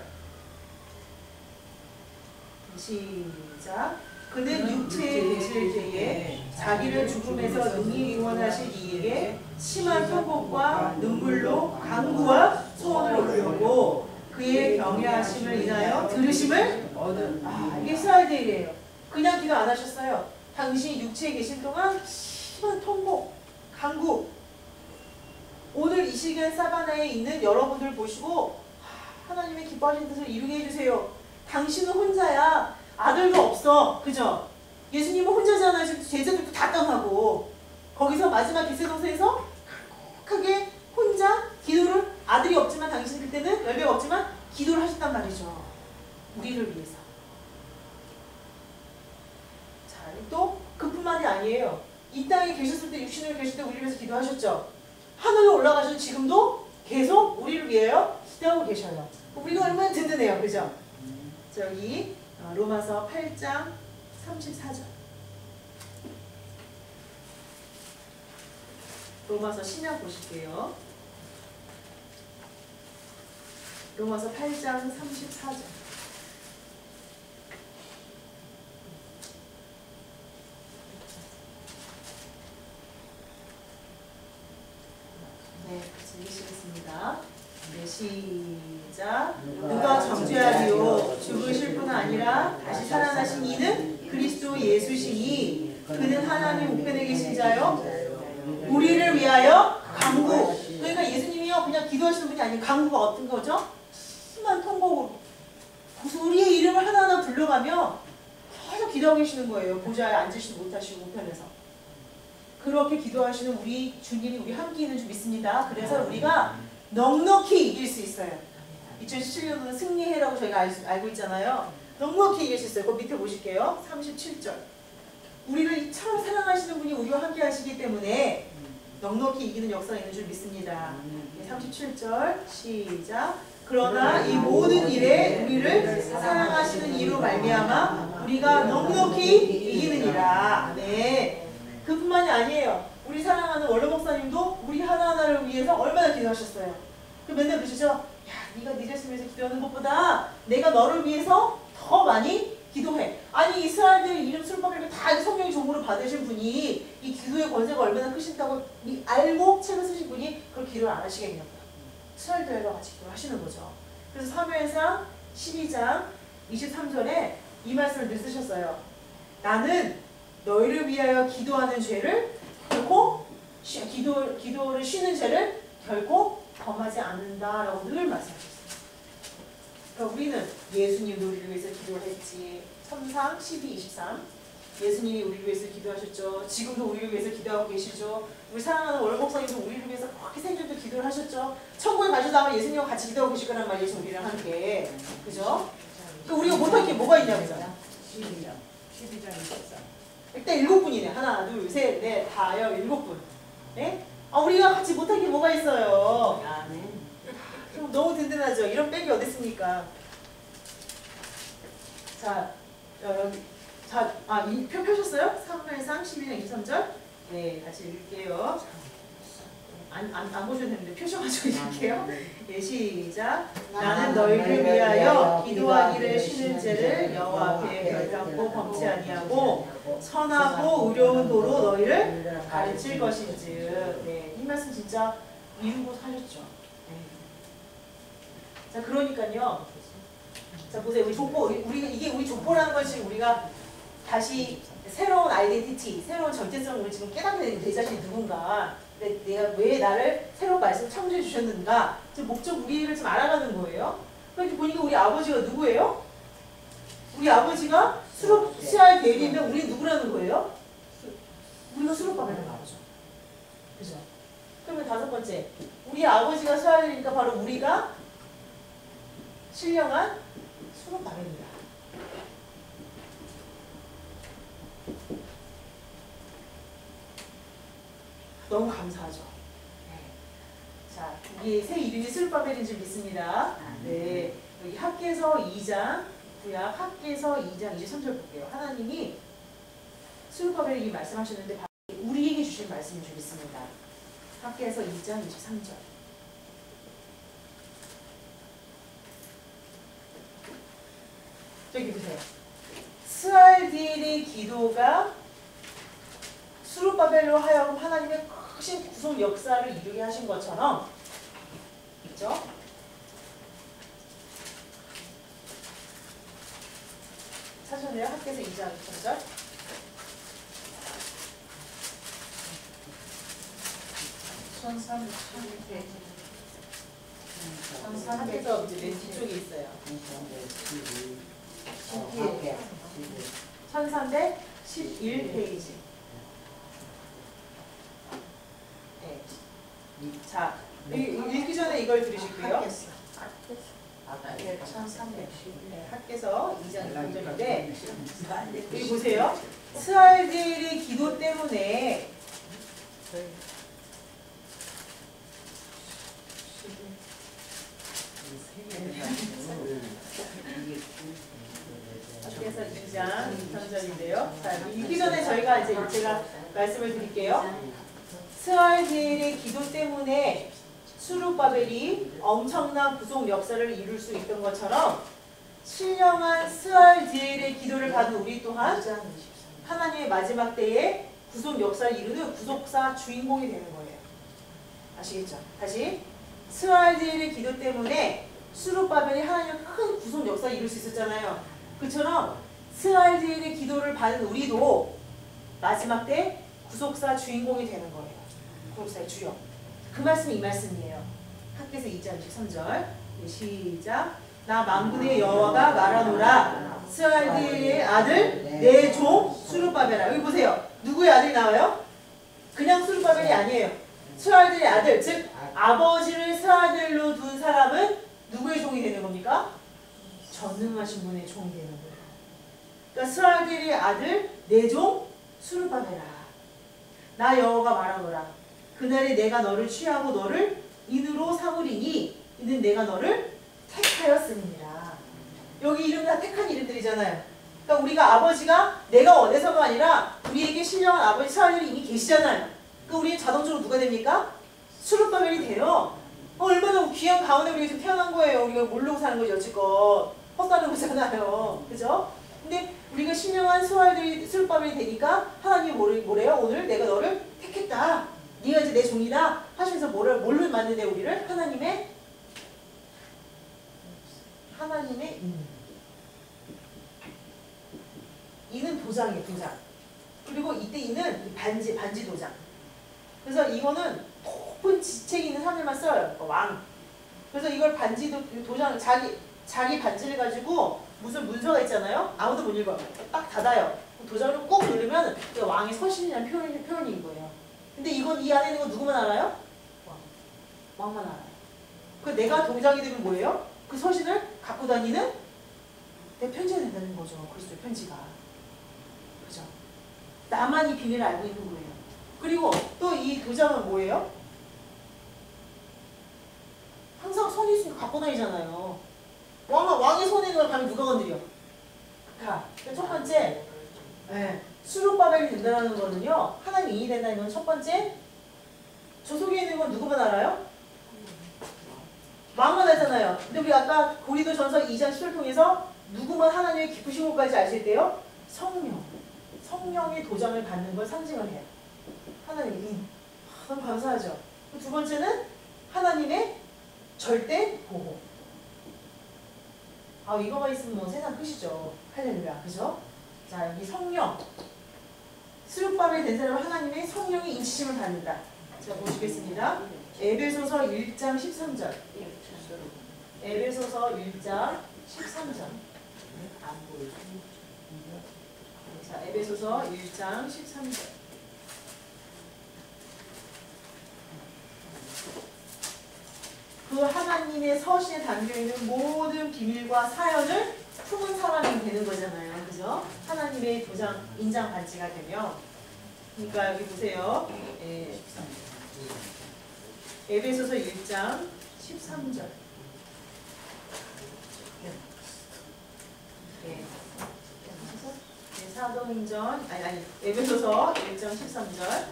시작. 그는 육체에 계실 때에 자기를 죽음에서 능히 구원하실 이에게 심한 통곡과 눈물로 간구와 소원을 올렸고 그의 경외하심을 인하여 들으심을 얻은 아, 이게 이스라엘들이에요. 그냥 기도 안 하셨어요. 당신이 육체에 계신 동안 심한 통곡, 간구. 오늘 이 시간 사바나에 있는 여러분들 보시고 하나님의 기뻐하신 뜻을 이루게 해주세요. 당신은 혼자야. 아들도 없어. 그죠? 예수님은 혼자잖아요. 지금 제자들도 다 떠나고. 거기서 마지막 기세동산에서 강력하게 혼자 기도를, 아들이 없지만 당신 그때는 열매가 없지만 기도를 하셨단 말이죠. 우리를 위해서. 자, 또 그뿐만이 아니에요. 이 땅에 계셨을 때, 육신으로 계실 때 우리를 위해서 기도하셨죠. 하늘로 올라가셔서 지금도 계속 우리를 위하여 기도하고 계셔요. 우리가 얼마나 든든해요. 그죠? 저기 로마서 팔 장 삼십사 절. 로마서 신약 보실게요. 로마서 팔 장 삼십사 절. 네, 같이 읽으시겠습니다. 네, 시작. 누가 정죄하리요? 죽으실 뿐 아니라 다시 살아나신 이는 그리스도 예수시니 그는 하나님 우편에 계신 자요 우리를 위하여 간구. 그러니까 예수님이요 그냥 기도하시는 분이 아니고 간구가 어떤 거죠? 심한 통곡으로 우리의 이름을 하나하나 불러가며 계속 기도하고 계시는 거예요. 보좌에 앉으시지 못하시고 우편에서. 그렇게 기도하시는 우리 주님이 우리 함께 있는 줄 믿습니다. 그래서 우리가 넉넉히 이길 수 있어요. 이천십칠 년도는 승리해라고 저희가 알, 알고 있잖아요. 넉넉히 이길 수 있어요. 그 밑에 보실게요. 삼십칠 절. 우리를 이처럼 사랑하시는 분이 우리와 함께 하시기 때문에 넉넉히 이기는 역사가 있는 줄 믿습니다. 삼십칠 절 시작. 그러나 이 모든 일에 우리를 사랑하시는 이로 말미암아 우리가 넉넉히 이기느니라. 네. 그뿐만이 아니에요. 우리 사랑하는 원로 목사님도 우리 하나하나를 위해서 얼마나 기도하셨어요. 그 맨날 그러시죠? 야, 네가 네 자신을 위해서 기도하는 것보다 내가 너를 위해서 더 많이 기도해. 아니 이스라엘들 이름 술법을 다 성령의 종으로 받으신 분이 이 기도의 권세가 얼마나 크신다고 알고 책을 쓰신 분이 그걸 기도를 안 하시겠냐고요. 이스라엘들과 같이 기도를 하시는 거죠. 그래서 사무엘상 십이 장 이십삼 절에 이 말씀을 늘 쓰셨어요. 나는 너희를 위하여 기도하는 죄를 결코 쉬, 기도, 기도를 쉬는 죄를 결코 범하지 않는다라고 늘 말씀하셨어요. 그러니까 우리는 예수님도 우리를 위해서 기도를 했지. 삼상 십이 이십삼 예수님이 우리를 위해서 기도하셨죠. 지금도 우리를 위해서 기도하고 계시죠. 우리 사랑하는 월목사님도 우리를 위해서 그렇게 생전도 기도를 하셨죠. 천국에 가셔도 아마 예수님과 같이 기도하고 계실 거란 말이죠. 우리랑 함께. 그죠? 그러니까 우리가 못할 게 뭐가 있냐고요. 십이 장 십이 장 이십삼. 일단 일곱 분이네. 하나, 둘, 셋, 넷, 다, 여, 일곱 분. 네? 아, 우리가 같이 못할 게 뭐가 있어요. 아, 네. 그럼 너무 든든하죠. 이런 백이 어디 있습니까? 자, 여기. 자, 아, 이 표 펴셨어요? 사무엘상 십이 장 이십삼 절. 네, 같이 읽을게요. 안, 안, 안 보셔도 되는데 표셔가지고 읽을게요. 예, 시작. 나는 너희를 위하여 기도하기를 쉬는 죄를 여호와 앞에 결단코 범치 아니하고 선하고 의로운 도로 너희를 가르칠 것인즉. 네, 이 말씀 진짜 이루고 하셨죠. 네. 자, 그러니까요. 자, 보세요. 우리 족보, 우리 이게 우리 족보라는 걸 지금 우리가 다시 새로운 아이덴티티, 새로운 정체성을 지금 깨닫게 되는 내 자신이 누군가. 내가 왜 나를 새로운 말씀을 창조해 주셨는가? 지금 목적 우리를 좀 알아가는 거예요. 그러니까 보니까 우리 아버지가 누구예요? 우리 아버지가 수롭시아의 대리면 우리 누구라는 거예요? 우리가 수롭바벨론 아버죠. 그죠? 그러면 다섯 번째, 우리 아버지가 수하니까 바로 우리가 신령한 수롭바벨이다. 너무 감사하죠. 네. 자, 이게 새 이름이 수롭바벨인 줄 믿습니다. 네, 여기 학개서 이 장, 구약 학개서 이 장 이십삼 절 볼게요. 하나님이 수르바벨이 말씀하셨는데 우리에게 주신 말씀을 주겠습니다. 학개에서 이 장 이십삼 절. 저기 보세요. 스알디엘의 기도가 수르바벨로 하여금 하나님의 크신 구속 역사를 이루게 하신 것처럼, 그렇죠? 찾으셨네요? 학개에서 이 장 이십삼 절. 천삼백십일 페이지. 학개에서 이제 맨 뒤쪽에 있어요. 천삼백십일 페이지. 네. 자, 읽기 전에 이걸 들으실게요. 네, 천삼백십일. 네, 학개서 이 장 이십삼 절인데 여기 보세요. 스알디엘의 기도 때문에 학개서 이 장 이십삼 절인데요. 자, 읽기 전에 저희가 이제 제가 말씀을 드릴게요. 스알디엘의 기도 때문에 수르바벨이 엄청난 구속 역사를 이룰 수 있던 것처럼 신령한 스알디엘의 기도를 받은 우리 또한 하나님의 마지막 때에 구속 역사를 이루는 구속사 주인공이 되는 거예요. 아시겠죠? 다시 스알디엘의 기도 때문에 수르바벨이 하나님의 큰 구속 역사를 이룰 수 있었잖아요. 그처럼 스알디엘의 기도를 받은 우리도 마지막 때 구속사 주인공이 되는 거예요. 구속사의 주역. 그 말씀이 이 말씀이에요. 학개서 이 장 이십삼 절. 시작. 나 만군의 여호와가 말하노라. 스알디엘의 아들 내 종 수르바벨아. 여기 보세요. 누구의 아들이 나와요? 그냥 수르바벨이 아니에요. 스알디엘의 아들, 즉 아버지를 스알디엘로 둔 사람은 누구의 종이 되는 겁니까? 전능하신 분의 종이 되는 거예요. 그러니까 스알디엘의 아들 내 종 수르바벨아. 나 여호와가 말하노라. 그날에 내가 너를 취하고 너를 인으로 삼으리니 이는 내가 너를 택하였음이니라. 여기 이름 다 택한 이름들이잖아요. 그러니까 우리가 아버지가 내가 원해서가 아니라 우리에게 신령한 아버지 스알디엘이 이미 계시잖아요. 그러니까 우리는 자동적으로 누가 됩니까? 수르바벨이 돼요. 어, 얼마나 귀한 가운데 우리가 지금 태어난 거예요. 우리가 모르고 사는 거죠. 여지껏 헛사는 거잖아요. 그죠? 근데 우리가 신령한 스알디엘이 수르바벨이 되니까 하나님이 뭐래, 뭐래요? 오늘 내가 너를 택했다. 네가 이제 내 종이다 하시면서 뭐를 뭘로 만드네 우리를? 하나님의 하나님의 인. 이는 도장이에요, 도장. 그리고 이때 이는 반지, 반지 도장. 그래서 이거는 높은 지책이 있는 사람들만 써요. 그러니까 왕. 그래서 이걸 반지 도, 도장, 자기 자기 반지를 가지고 무슨 문서가 있잖아요. 아무도 못 읽어. 딱 닫아요. 도장을 꾹 누르면 왕의 서신이라는 표현이, 표현인 거예요. 근데 이건 이 안에 있는 건 누구만 알아요? 왕. 왕만 알아요. 그 내가 동장이 되면 뭐예요? 그 서신을 갖고 다니는 내 편지가 된다는 거죠. 그리스도의 편지가. 그죠? 나만 이 비밀을 알고 있는 거예요. 그리고 또 이 도장은 뭐예요? 항상 손이 있으니까 갖고 다니잖아요. 왕, 왕의 손에 있는 걸 가면 누가 건드려? 가. 첫 번째, 네. 수르바벨이 된다는 거는요, 하나님 인이 된다는 건 첫 번째, 저 속에 있는 건 누구만 알아요? 왕만 알잖아요. 근데 우리 아까 고린도 전서 이 장 십 절 통해서 누구만 하나님의 기쁘신 것까지 알 수 있대요? 성령. 성령의 도장을 받는 걸 상징을 해요. 하나님의 인. 아, 너무 감사하죠. 두 번째는 하나님의 절대 보호. 아, 이거만 있으면 뭐 세상 끝이죠. 할렐루야. 그죠? 자, 여기 성령. 수르바벨 된 사람은 하나님의 성령의 인치심을 받는다. 자, 보시겠습니다. 에베소서 일 장 십삼 절. 에베소서 일 장 십삼 절. 자, 에베소서 일 장 십삼 절. 그 하나님의 서신에 담겨있는 모든 비밀과 사연을 품은 사람이 되는 거잖아요. 그죠? 하나님의 도장, 인장 반지가 되면. 그러니까 여기 보세요. 예. 에베소서 일 장 십삼 절. 예. 사도행전 아니 아니 에베소서 일 장 십삼 절.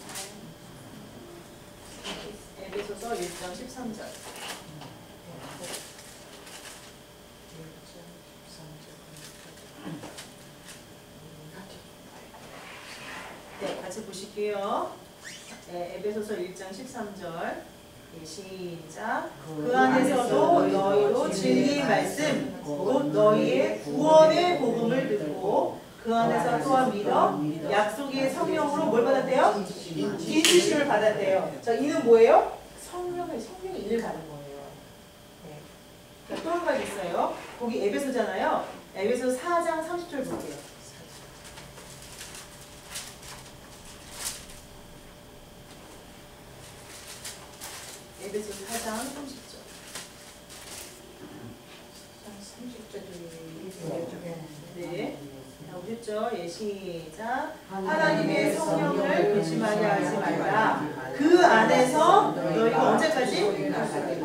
에베소서 일 장 십삼 절. 네, 같이 보실게요. 네, 에베소서 일 장 십삼 절. 네, 시작. 그 안에서도 너희도 진리의 말씀, 곧 너희의 구원의 복음을 듣고 그 안에서 또한 믿어 약속의 성령으로 뭘 받았대요? 인치심을 받았대요. 자, 이는 뭐예요? 성령의 성령의 인을 받은 거예요. 네. 또 한 가지 있어요. 거기 에베소잖아요. 에베소 사 장 삼십 절 볼게요. 에베소 사 장 삼십 절. 삼십 절 네. 자, 오셨죠? 예, 시작. 하나님의 성령을 의심하게 하지 말라. 그 안에서 너희가 언제까지?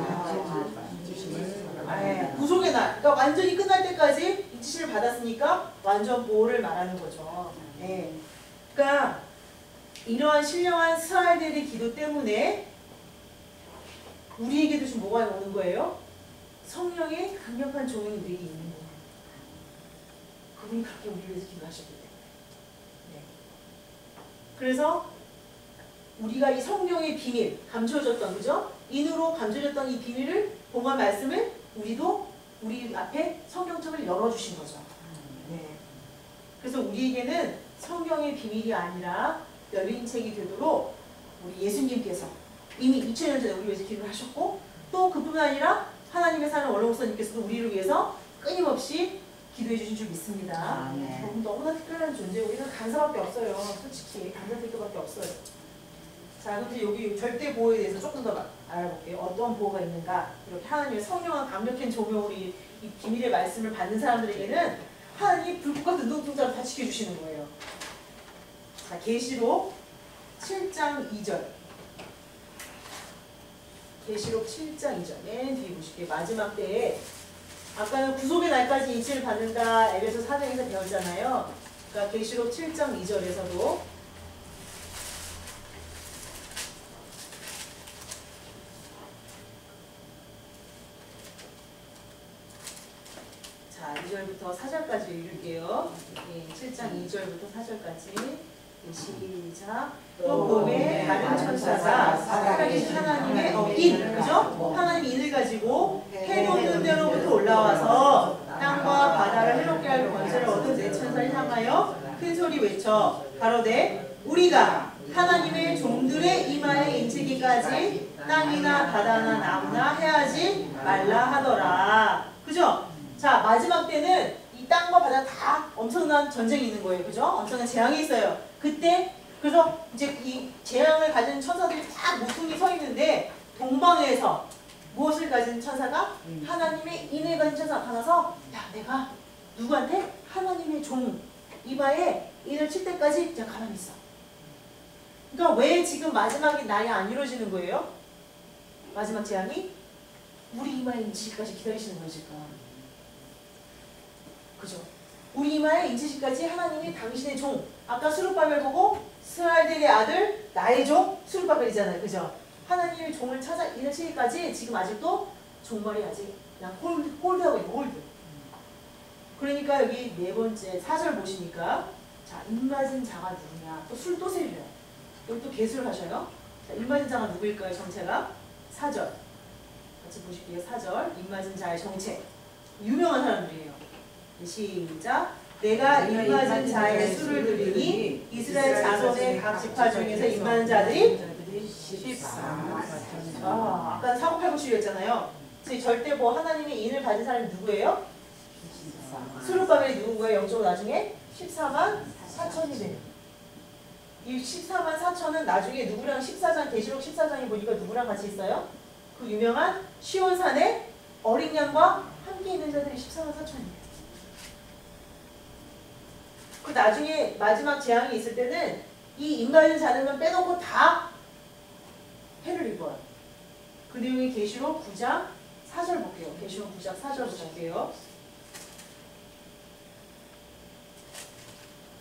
아, 구속의 날. 그러니까 완전히 끝날 때까지 인치심을 받았으니까 완전 보호를 말하는 거죠. 네. 그러니까 이러한 신령한 스라엘들의 기도 때문에 우리에게도 지금 뭐가 오는 거예요? 성령의 강력한 조명이 우리에게 있는 거예요. 그분이 그렇게 우리를 위해서 기도하셨기 때문에. 네. 그래서 우리가 이 성령의 비밀, 감춰졌던, 그죠? 인으로 감춰졌던 이 비밀을 본관 말씀을 우리도 우리 앞에 성경책을 열어주신 거죠. 네. 그래서 우리에게는 성경의 비밀이 아니라 열린 책이 되도록 우리 예수님께서 이미 이천 년 전에 우리 위해서 기도를 하셨고 또 그뿐만 아니라 하나님의 사는 원로 목사님께서도 우리를 위해서 끊임없이 기도해 주신 줄 믿습니다. 아, 네. 너무 너무나 특별한 존재고 우리는 간사밖에 없어요. 솔직히 간사될 것밖에 없어요. 자, 그런데 여기 절대 보호에 대해서 조금 더 알아볼게요. 어떤 보호가 있는가? 이렇게 하나님의 성령한 강력한 조명으로 이, 이 비밀의 말씀을 받는 사람들에게는 하나님이 불꽃 같은 눈동자로 다 지켜주시는 거예요. 자, 계시록 칠 장 이 절. 계시록 칠 장 이 절. 맨 뒤에 보실게요. 마지막 때에 아까는 구속의 날까지 인치를 받는다 에베소 사 장에서 배웠잖아요. 그러니까 계시록 칠 장 이 절에서도 자, 이 절부터 사 절까지 읽을게요. 예, 칠 장 이 절부터 사 절까지. 예, 시작. 또 봄에 다른 천사가 살아계신 하나님의 어, 인, 그죠? 하나님의 인을 가지고 해놓는 데로부터 올라와서 땅과 바다를 해롭게 할 권세를 얻은 네 천사를 향하여 큰 소리 외쳐 가로되 우리가 하나님의 종들의 이마에 인치기까지 땅이나 바다나 나무나 해하지 말라 하더라. 그죠? 자, 마지막 때는 이 땅과 바다 다 엄청난 전쟁이 있는 거예요. 그죠? 엄청난 재앙이 있어요. 그때 그래서 이제 이 재앙을 가진 천사들이 다 모퉁이 서 있는데 동방에서 무엇을 가진 천사가? 하나님의 인을 가진 천사가 나타나서 야, 내가 누구한테? 하나님의 종 이마에 인을 칠 때까지 그냥 가만히 있어. 그러니까 왜 지금 마지막이 날이 안 이루어지는 거예요? 마지막 재앙이? 우리 이마에 인치기까지 기다리시는 거예요, 지금. 그죠? 우리 이마에 인치시까지 하나님이 당신의 종, 아까 수룹바벨 보고 스라엘의 아들 나의 종 수룹바벨이잖아요. 그죠? 하나님의 종을 찾아 인을 치기까지 지금 아직도 종말이 아직 그냥 홀드, 홀드하고 있고 홀드. 그러니까 여기 네 번째 사 절 보시니까 자, 입맞은 자가 누구냐? 또 술 또 세려요. 여기 또 개수를 하셔요. 자, 입맞은 자가 누구일까요? 정체가? 사 절. 같이 보실게요. 사 절. 입맞은 자의 정체. 유명한 사람들이에요. 시작. 내가 입맞은 자의 수를 드리니 이스라엘 자손의 각 지파 중에서 입맞은 자들이 아, 아까 사고팔구십이었잖아요. 절대 뭐 하나님의 인을 가진 사람이 누구예요? 수룹바벨이 누군가요? 영적으로 나중에 십사만 사천이 돼요. 이 십사만 사천은 나중에 누구랑 십사 장 계시록 십사 장에 보니까 누구랑 같이 있어요? 그 유명한 시온산의 어린 양과 함께 있는 자들이 십사만 사천이에요. 그 나중에 마지막 재앙이 있을 때는 이 인간을 자르면 빼놓고 다 해를 입어요. 그 내용이 계시록 구 장 사 절 볼게요. 계시록 구 장 사 절 볼게요.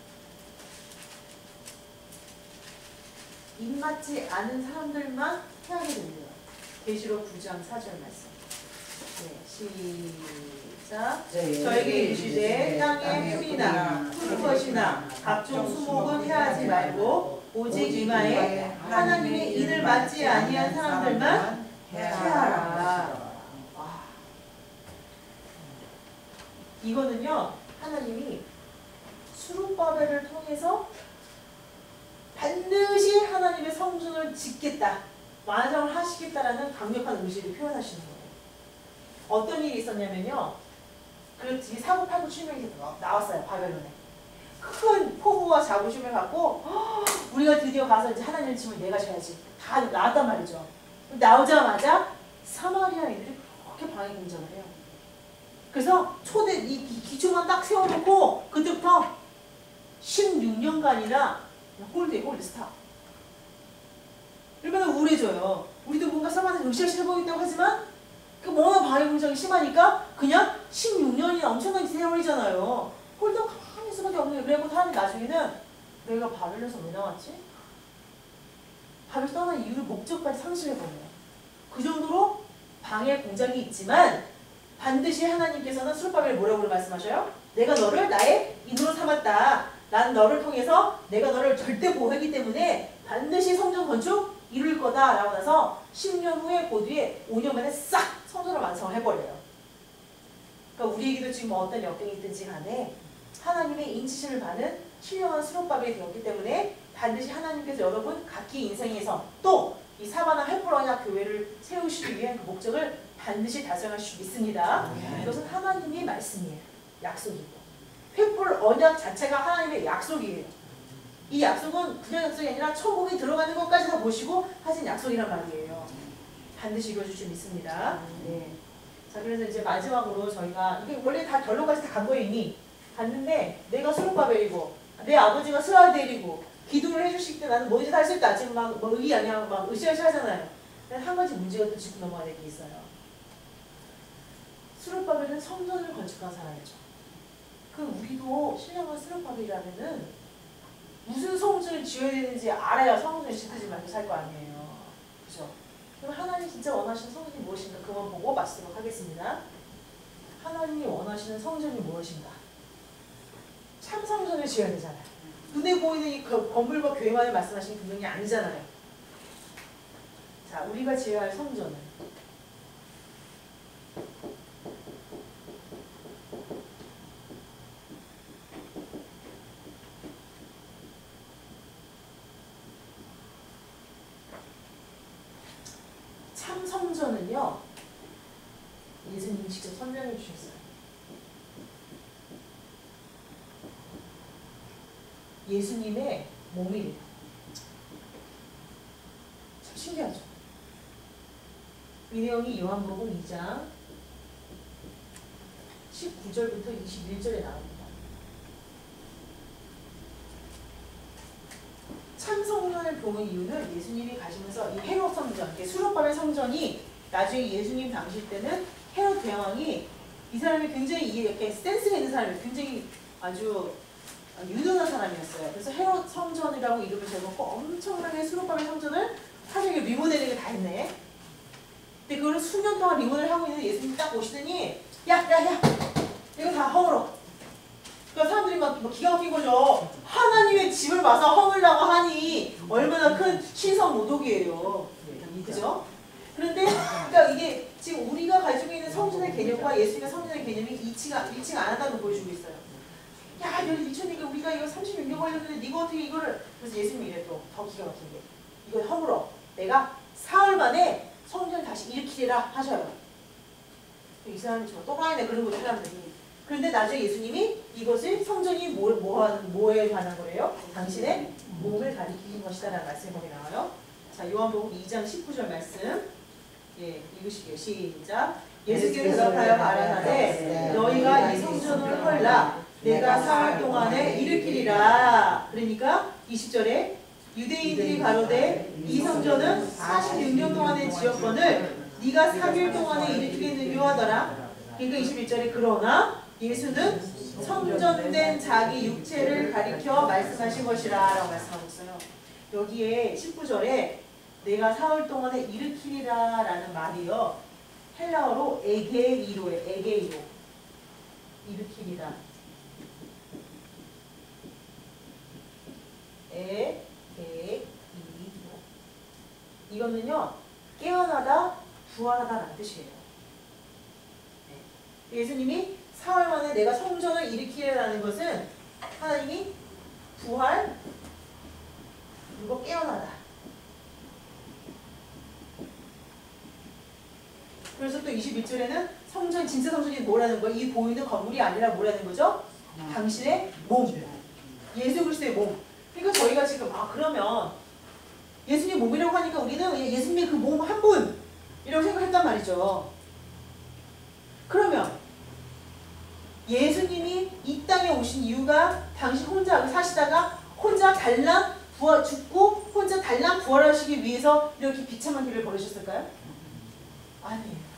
입맞지 않은 사람들만 해하게 됩니다. 계시록 구 장 사 절 말씀. 네, 시작. 저에게 이르시되 땅에 풀이나 푸른 것이나 각종 수목은 해하지 말고 오직 이마에 하나님의 인을 맞지 아니한 사람들만 해하라. 와. 이거는요, 하나님이 수룹바벨을 통해서 반드시 하나님의 성전을 짓겠다, 완성을 하시겠다라는 강력한 의지를 표현하시는 거예요. 어떤 일이 있었냐면요, 그 뒤에 사고 팔고 칠명이 나왔어요. 바벨론에 큰 포부와 자부심을 갖고 허, 우리가 드디어 가서 이제 하나님의 짐을 내가 져야지, 다 나왔단 말이죠. 나오자마자 사마리아인들이 그렇게 방해 공작을 해요. 그래서 초대 이, 이 기초만 딱 세워놓고 그때부터 십육 년간이나 홀드에 홀드 스탑. 얼마나 우울해져요. 우리도 뭔가 사마리아에서 으쌰으쌰 해보겠다고 하지만 그 워낙 방해 공작이 심하니까 그냥 십육 년이나 엄청난 세월이잖아요. 홀드 가만히 있을 수밖에 없는 거예요. 그리고 사람이 나중에는 내가 바벨론에서 왜 나왔지? 바벨 떠난 이유를 목적까지 상실해버려요. 그 정도로 방해 공작이 있지만 반드시 하나님께서는 수룹바벨을 뭐라고 말씀하셔요? 내가 너를 나의 인으로 삼았다. 난 너를 통해서 내가 너를 절대 보호하기 때문에 반드시 성전 건축 이룰 거다 라고 나서 십 년 후에 그 뒤에 오 년 만에 싹 성전을 완성을 해버려요. 그러니까 우리에게도 지금 어떤 역경이 있든지 간에 하나님의 인치심을 받는 신령한 수룹바벨이 되었기 때문에 반드시 하나님께서 여러분 각기 인생에서 또 이 사바나 횃불 교회를 세우시기 위한 그 목적을 반드시 달성하실 수 있습니다. 이것은 하나님의 말씀이에요. 약속이고. 횃불 언약 자체가 하나님의 약속이에요. 이 약속은 그냥 약속이 아니라 천국에 들어가는 것까지 다 보시고 하신 약속이란 말이에요. 반드시 이루어질 수 있습니다. 네. 자, 그래서 이제 마지막으로 저희가 이게 원래 다 결론까지 다 간 거예요. 이미 갔는데 내가 수룹바벨이고 내 아버지가 스라델이고 기도를 해주실 때 나는 뭐든지 할 수 있다. 지금 막 뭐 의기 아니야 막 으쌰으쌰 하잖아요. 근데 한 가지 문제가 또 짚고 넘어가야 될 게 있어요. 수룹바벨은 성전을 건축한 사람이죠. 그 우리도 신령한 수룹바벨이라면은 무슨 성전을 지어야 되는지 알아야 성전을 짓지 말고 살 거 아니에요. 그죠? 그럼 하나님 진짜 원하시는 성전이 무엇인가 그만 보고 마치도록 하겠습니다. 하나님이 원하시는 성전이 무엇인가? 참 성전을 지어야 되잖아요. 눈에 보이는 이 건물과 교회만을 말씀하시는 분명히 아니잖아요. 자, 우리가 지어야 할 성전은 참 성전은요, 예수님이 직접 설명해 주셨어요. 예수님의 몸이래요. 참 신기하죠? 이 내용이 요한복음 이 장 십구 절부터 이십일 절에 나옵니다. 참 성전을 보는 이유는 예수님이 가시면서 이 헤롯 성전, 수룹바벨 성전이 나중에 예수님 당시 때는 헤롯 대왕이 이 사람이 굉장히 이렇게 센스가 있는 사람이에요. 굉장히 아주 유능한 사람이었어요. 그래서 헤롯 성전이라고 이름을 제놓고 엄청나게 수룹바벨 성전을 하루에 리모델링을 다 했네. 근데 그걸 수년 동안 리모델을 하고 있는 예수님이 딱 오시더니 야야야 이거 다 허물어. 그러니까 사람들이 막, 막 기가 막힌 거죠. 하나님의 집을 와서 허물라고 하니 얼마나 큰 신성 모독이에요. 그죠? 그런데 그러니까 이게 지금 우리가 가지고 있는 성전의 개념과 예수님의 성전의 개념이 일치가, 일치가 안 한다는 걸 보여주고 있어요. 야, 여기 미쳤니까 우리가 이거 삼십육 년 걸렸는데 네가 어떻게 이거를. 그래서 예수님이 이래 또 더 기가 막힌 게 이거 허물어. 내가 사흘 만에 성전을 다시 일으키리라 하셔요. 이 사람이 정말 또라이네 그런 거죠, 사람들이. 그런데 나중에 예수님이 이것을 성전이 뭐, 뭐, 뭐에 관한 거래요? 당신의 몸을 가리키는 것이다라는 말씀이 거기 나와요. 자, 요한복음 이 장 십구 절 말씀. 예, 읽으시게요. 시작. 예수께서 대답하여 가라사대 너희가 이 성전을 헐라 내가 사흘 동안에 일으키리라. 그러니까 이십 절에 유대인들이 가로되 이 성전은 사십육 년 동안에 지었거늘 네가 삼 일 동안에 일으키겠느냐 하더라. 그러니까 이십일 절에 그러나 예수는 성전된 자기 육체를 가리켜 말씀하신 것이라 라고 말씀하고 있어요. 여기에 십구 절에 내가 사흘 동안에 일으키리라 라는 말이요. 헬라어로 에게이로에 에게이로. 일으키리라. 에게이로. 이거는요. 깨어나다, 부활하다라는 뜻이에요. 네. 예수님이 사흘 만에 내가 성전을 일으키리라는 것은 하나님이 부활, 그리고 깨어나다. 그래서 또 이십일 절에는 성전, 진짜 성전이 뭐라는 거예요? 이 보이는 건물이 아니라 뭐라는 거죠? 당신의 몸. 예수 그리스도의 몸. 그러니까 저희가 지금 아 그러면 예수님 몸이라고 하니까 우리는 예수님의 그 몸 한 분이라고 생각했단 말이죠. 그러면 예수님이 이 땅에 오신 이유가 당신 혼자 사시다가 혼자 단란 부활 죽고 혼자 단란 부활하시기 위해서 이렇게 비참한 길을 걸으셨을까요? 아니에요.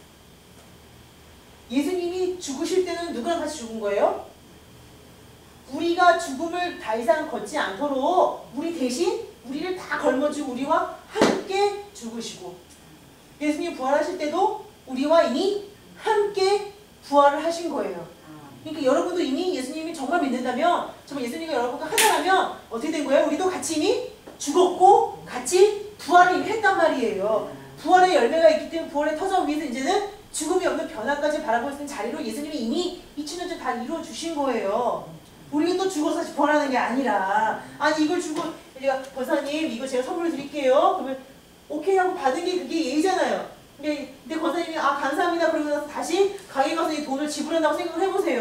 예수님이 죽으실 때는 누구랑 같이 죽은 거예요? 우리가 죽음을 더 이상 걷지 않도록 우리 대신 우리를 다 걸머쥐고 우리와 함께 죽으시고, 예수님 부활하실 때도 우리와 이미 함께 부활을 하신 거예요. 그러니까 여러분도 이미 예수님이 정말 믿는다면, 정말 예수님과 여러분과 하나라면 어떻게 된 거예요? 우리도 같이 이미 죽었고 같이 부활을 이미 했단 말이에요. 부활의 열매가 있기 때문에 부활의 터전 위에서 이제는 죽음이 없는 변화까지 바라볼 수 있는 자리로 예수님이 이미 이천 년 전 다 이루어 주신 거예요. 우리가 또 죽어서 다시 부활하는 게 아니라, 아니 이걸 주고 내가 권사님 이거 제가 선물 드릴게요. 그러면 오케이 하고 받은 게 그게 예의잖아요. 근데, 근데 권사님이 아 감사합니다 그러고 나서 다시 가게 가서 이 돈을 지불한다고 생각을 해보세요.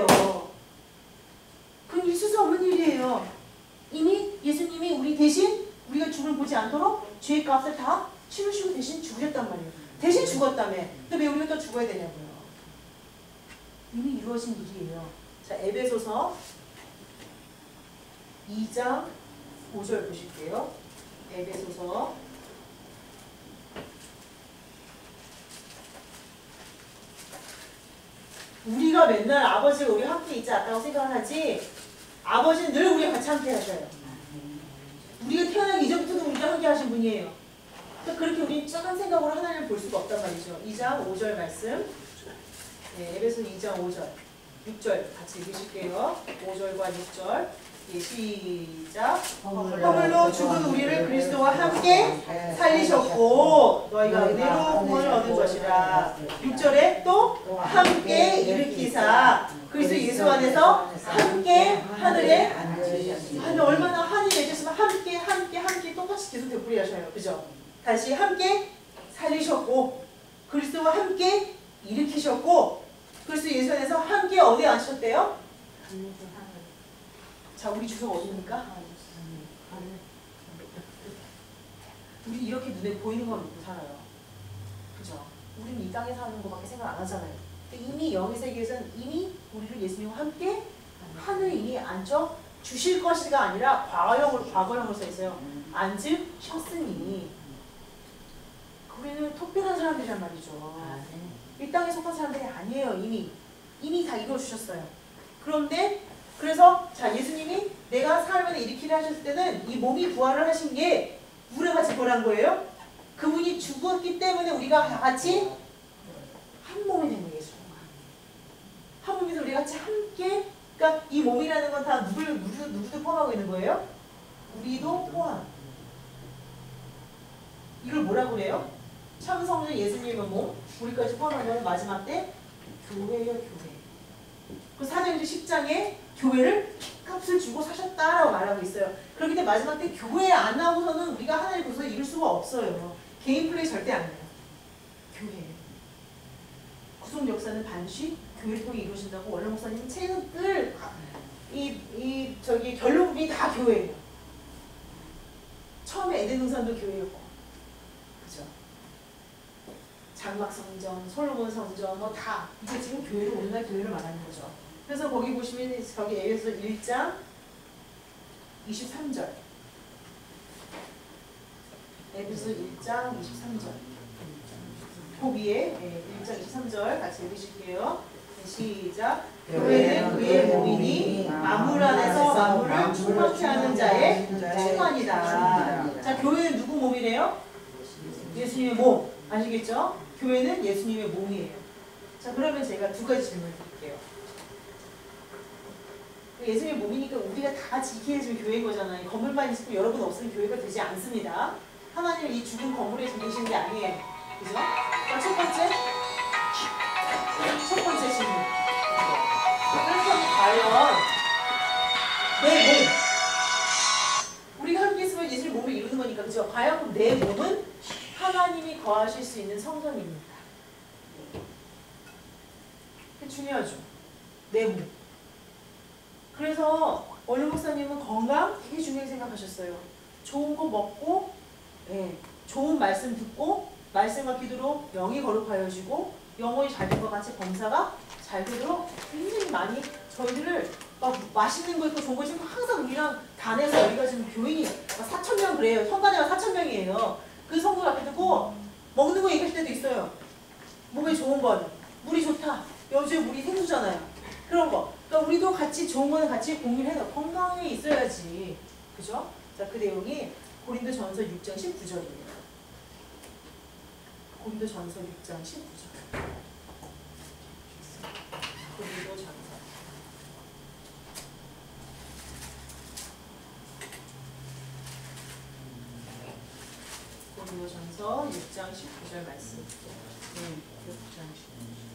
그건 있을 수 없는 일이에요. 이미 예수님이 우리 대신 우리가 죽음을 보지 않도록 죄의 값을 다 치르시고 대신 죽으셨단 말이에요. 대신 죽었다며. 근데 왜 우리가 또 죽어야 되냐고요. 이미 이루어진 일이에요. 자, 에베소서 이 장 오 절 보실게요. 에베소서 우리가 맨날 아버지가 우리 함께 있지 않다고 생각을 하지, 아버지는 늘 우리가 같이 함께 하셔요. 우리가 태어나기 이전부터도 우리가 함께 하신 분이에요. 그러니까 그렇게 우리 짝한 생각으로 하나님을 볼 수가 없단 말이죠. 이 장 오 절 말씀. 네, 에베소 이 장 오 절. 육 절 같이 읽으실게요. 오 절과 육 절. 예, 시작. 허물로 죽은 우리를 그리스도와 함께 살리셨고 너희가 은혜로 구원을 얻은 것이라. 육 절에 또 함께 일으키사 그리스도 예수 안에서 함께 하늘에 아니 얼마나 한이 맺으시면 함께 함께 함께 똑같이 계속 되풀이 하셔요. 그죠? 다시 함께 살리셨고 그리스도와 함께 일으키셨고 그리스도 예수 안에서 함께 어디에 앉으셨대요? 자, 우리 주소가 어디입니까? 우리 이렇게 눈에 보이는 걸 믿고 살아요. 그죠? 우리는 이 땅에 사는 것밖에 생각 안 하잖아요. 근데 이미 영의 세계에서는 이미 우리를 예수님과 함께 하늘에 이미 앉혀 주실 것이가 아니라 과거형으로, 과거형으로 써 있어요. 앉으셨으니. 우리는 특별한 사람들이란 말이죠. 이 땅에 속한 사람들이 아니에요. 이미. 이미 다 이루어주셨어요. 그런데 그래서 자 예수님이 내가 사흘만에 일으키려 하셨을 때는 이 몸이 부활을 하신 게 우리랑 같이 부활한 거예요. 그분이 죽었기 때문에 우리가 같이 한 몸이 된 거예요. 한 몸에서 우리 같이 함께, 그러니까 이 몸이라는 건 다 누구를 누구 누구도 포함하고 있는 거예요. 우리도 포함. 이걸 뭐라고 그래요? 참성전 예수님의 몸, 우리까지 포함한 거는 마지막 때 교회예요, 교회. 그 사도행전 십 장에 교회를 값을 주고 사셨다라고 말하고 있어요. 그렇기 때문에 마지막 때 교회에 안 나오고서는 우리가 하나님의 구속을 이룰 수가 없어요. 개인 플레이 절대 안 해요. 교회. 구속 역사는 반드시 교회를 통해 이루어진다고 원래 목사님은 책은 늘 이, 이 저기 결론이 다 교회예요. 처음에 에덴 동산도 교회였고, 그죠? 장막 성전, 솔로몬 성전, 뭐 다 이게 지금 교회를 오늘날 교회를 말하는 거죠. 그래서 거기 보시면 저기 에베소 일 장 이십삼 절. 에베소 일 장 이십삼 절. 그 위에 네, 일 장 이십삼 절 같이 읽으실게요. 시작. 교회는 그의 몸이니 만물 안에서 만물을 충만케 하는 자의 충만이다. 자, 뭐예요? 예수님의 몸. 아시겠죠? 교회는 예수님의 몸이에요. 자, 그러면 제가 두 가지 질문을 드릴게요. 예수님의 몸이니까 우리가 다 같이 있게 해주면 교회인 거잖아요. 건물만 있고 여러분 없으면 교회가 되지 않습니다. 하나님은 이 죽은 건물에 지금 계시는 게 아니에요. 그죠? 자, 첫 번째. 첫 번째 질문. 그래서 과연 내 몸. 우리가 함께 있으면 예수님 몸을 이루는 거니까, 그죠? 과연 그럼 내 몸은 하나님이 거하실 수 있는 성전입니다. 그게 중요하죠. 내 몸. 그래서 원로 목사님은 건강 되게 중요하게 생각하셨어요. 좋은 거 먹고, 예, 좋은 말씀 듣고, 말씀과 기도로 영이 거룩하여지고, 영혼이 잘 된 것 같이 범사가 잘 되도록 굉장히 많이 저희들을 막 맛있는 거 있고 좋은 거 지금 항상 우리랑 단에서 여기가 지금 교인이 사천 명 그래요. 성가대가 사천 명이에요. 그 성도 앞에 두고 먹는 거 얘기할 때도 있어요. 몸에 좋은 건 물이 좋다. 요즘 물이 생수잖아요. 그런 거. 그러니까 우리도 같이 좋은 거는 같이 공유해서 건강에 있어야지. 그죠? 자, 그 내용이 고린도전서 육 장 십구 절입니다. 고린도전서 육 장 십구 절. 고린도전서 고린도전서 육 장 십구 절 말씀. 네, 육 장 십구 절.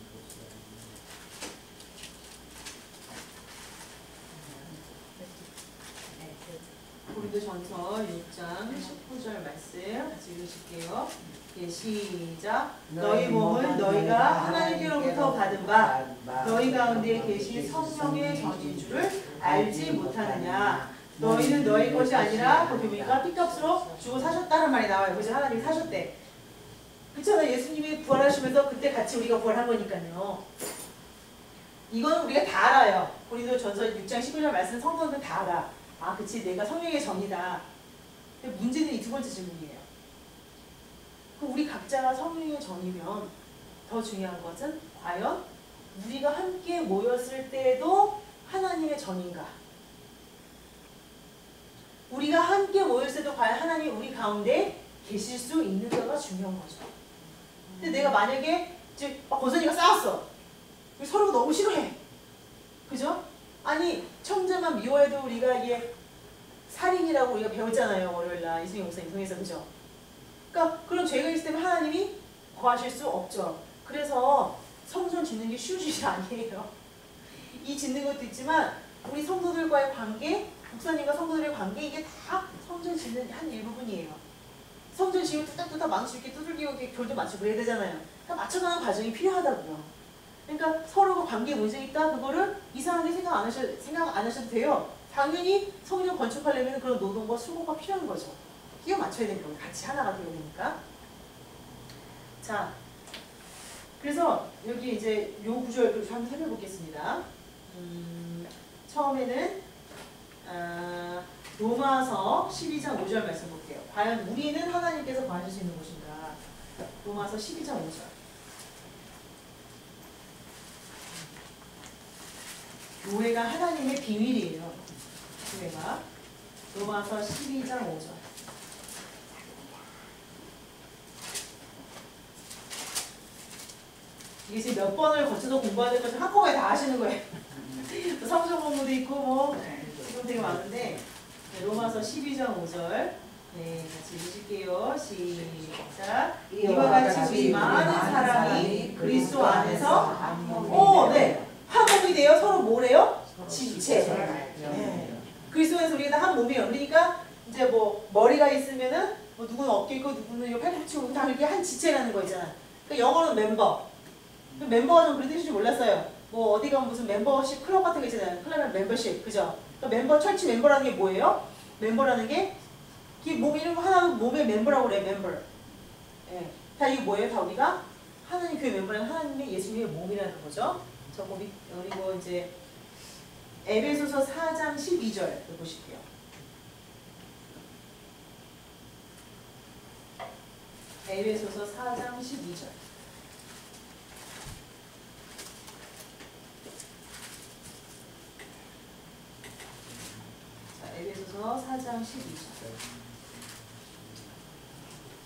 고린도전서 육 장 십구 절 말씀 같이 읽으실게요. 예, 시작. 너희 몸은 너희가 하나님께로부터 받은 바 너희 가운데 계신 성령의 전인 줄을 알지 못하느냐. 너희는 너희 것이 아니라 거기 보니까 핏값으로 주고 사셨다는 말이 나와요. 그죠? 하나님이 사셨대. 그렇잖아요. 예수님이 부활하시면서 그때 같이 우리가 부활한 거니까요. 이건 우리가 다 알아요. 고린도전서 육 장 십구 절 말씀 성도들 다 알아. 아, 그치. 내가 성령의 전이다. 근데 문제는 이 두 번째 질문이에요. 그럼 우리 각자가 성령의 전이면 더 중요한 것은 과연 우리가 함께 모였을 때도 하나님의 전인가? 우리가 함께 모였을 때도 과연 하나님이 우리 가운데 계실 수 있는가가 중요한 거죠. 근데 내가 만약에 이제 막 권선이가 싸웠어. 서로가 너무 싫어해. 그죠? 아니, 청자만 미워해도 우리가 이게 살인이라고 우리가 배웠잖아요. 월요일날 이승희 목사님 통해서. 그죠? 그러니까 그런 죄가 있을 때는 하나님이 거하실 수 없죠. 그래서 성전 짓는 게 쉬운 일이 아니에요. 이 짓는 것도 있지만 우리 성도들과의 관계, 목사님과 성도들의 관계, 이게 다 성전 짓는 한 일부분이에요. 성전 지으면 뚜딱뚜딱 망치 이렇게 두들기고 이렇게 결도 맞추고 그래야 되잖아요. 그러니까 맞춰가는 과정이 필요하다고요. 그러니까 서로가 관계에 문제 있다, 그거를 이상하게 생각 안 하셔도, 생각 안 하셔도 돼요. 당연히 성령 건축하려면 그런 노동과 수고가 필요한 거죠. 끼워 맞춰야 되는 거예요. 같이 하나가 되어야 되니까. 자, 그래서 여기 이제 요 구절을 한번 살펴보겠습니다. 음, 처음에는 아, 로마서 십이 장 오 절 말씀 볼게요. 과연 우리는 하나님께서 거하실 수 있는 곳인가? 로마서 십이 장 오 절. 교회가 하나님의 비밀이에요. 교회가. 로마서 십이 장 오 절. 이게 지금 몇 번을 거쳐서 공부해야 될 것을 한꺼번에 다 하시는 거예요. 성경 공부도 있고 뭐 지금 되게 많은데. 네, 로마서 십이 장 오 절. 네, 같이 읽으실게요. 시작. 이와 같이 우리 많은 사람이 그리스도 안에서 오, 네. 한 몸이 돼요. 서로 뭐래요? 지체. 네. 그리스도에서 우리가 다 한 몸이에요. 그러니까 이제 뭐 머리가 있으면은 뭐 누구는 어깨 있고 누구는 팔꿈치 다 이렇게 한 지체라는 거 있잖아. 그러니까 영어로는 멤버. 멤버가 좀 그런 뜻인지 몰랐어요. 뭐 어디 가면 무슨 멤버십 클럽 같은 거 있잖아요. 클럽 멤버십, 그죠? 그러니까 멤버 철치 멤버라는 게 뭐예요? 멤버라는 게 이 몸 이름 하나는 몸의 멤버라고 그래. 멤버. 예. 다 이게 뭐예요? 다 우리가 하나님 교회 멤버는 하나님의 예수님의 몸이라는 거죠. 저 몸이 그리고 이제 에베소서 사 장 십이 절 보실게요. 에베소서 사 장 십이 절. 자, 에베소서 사 장 십이 절.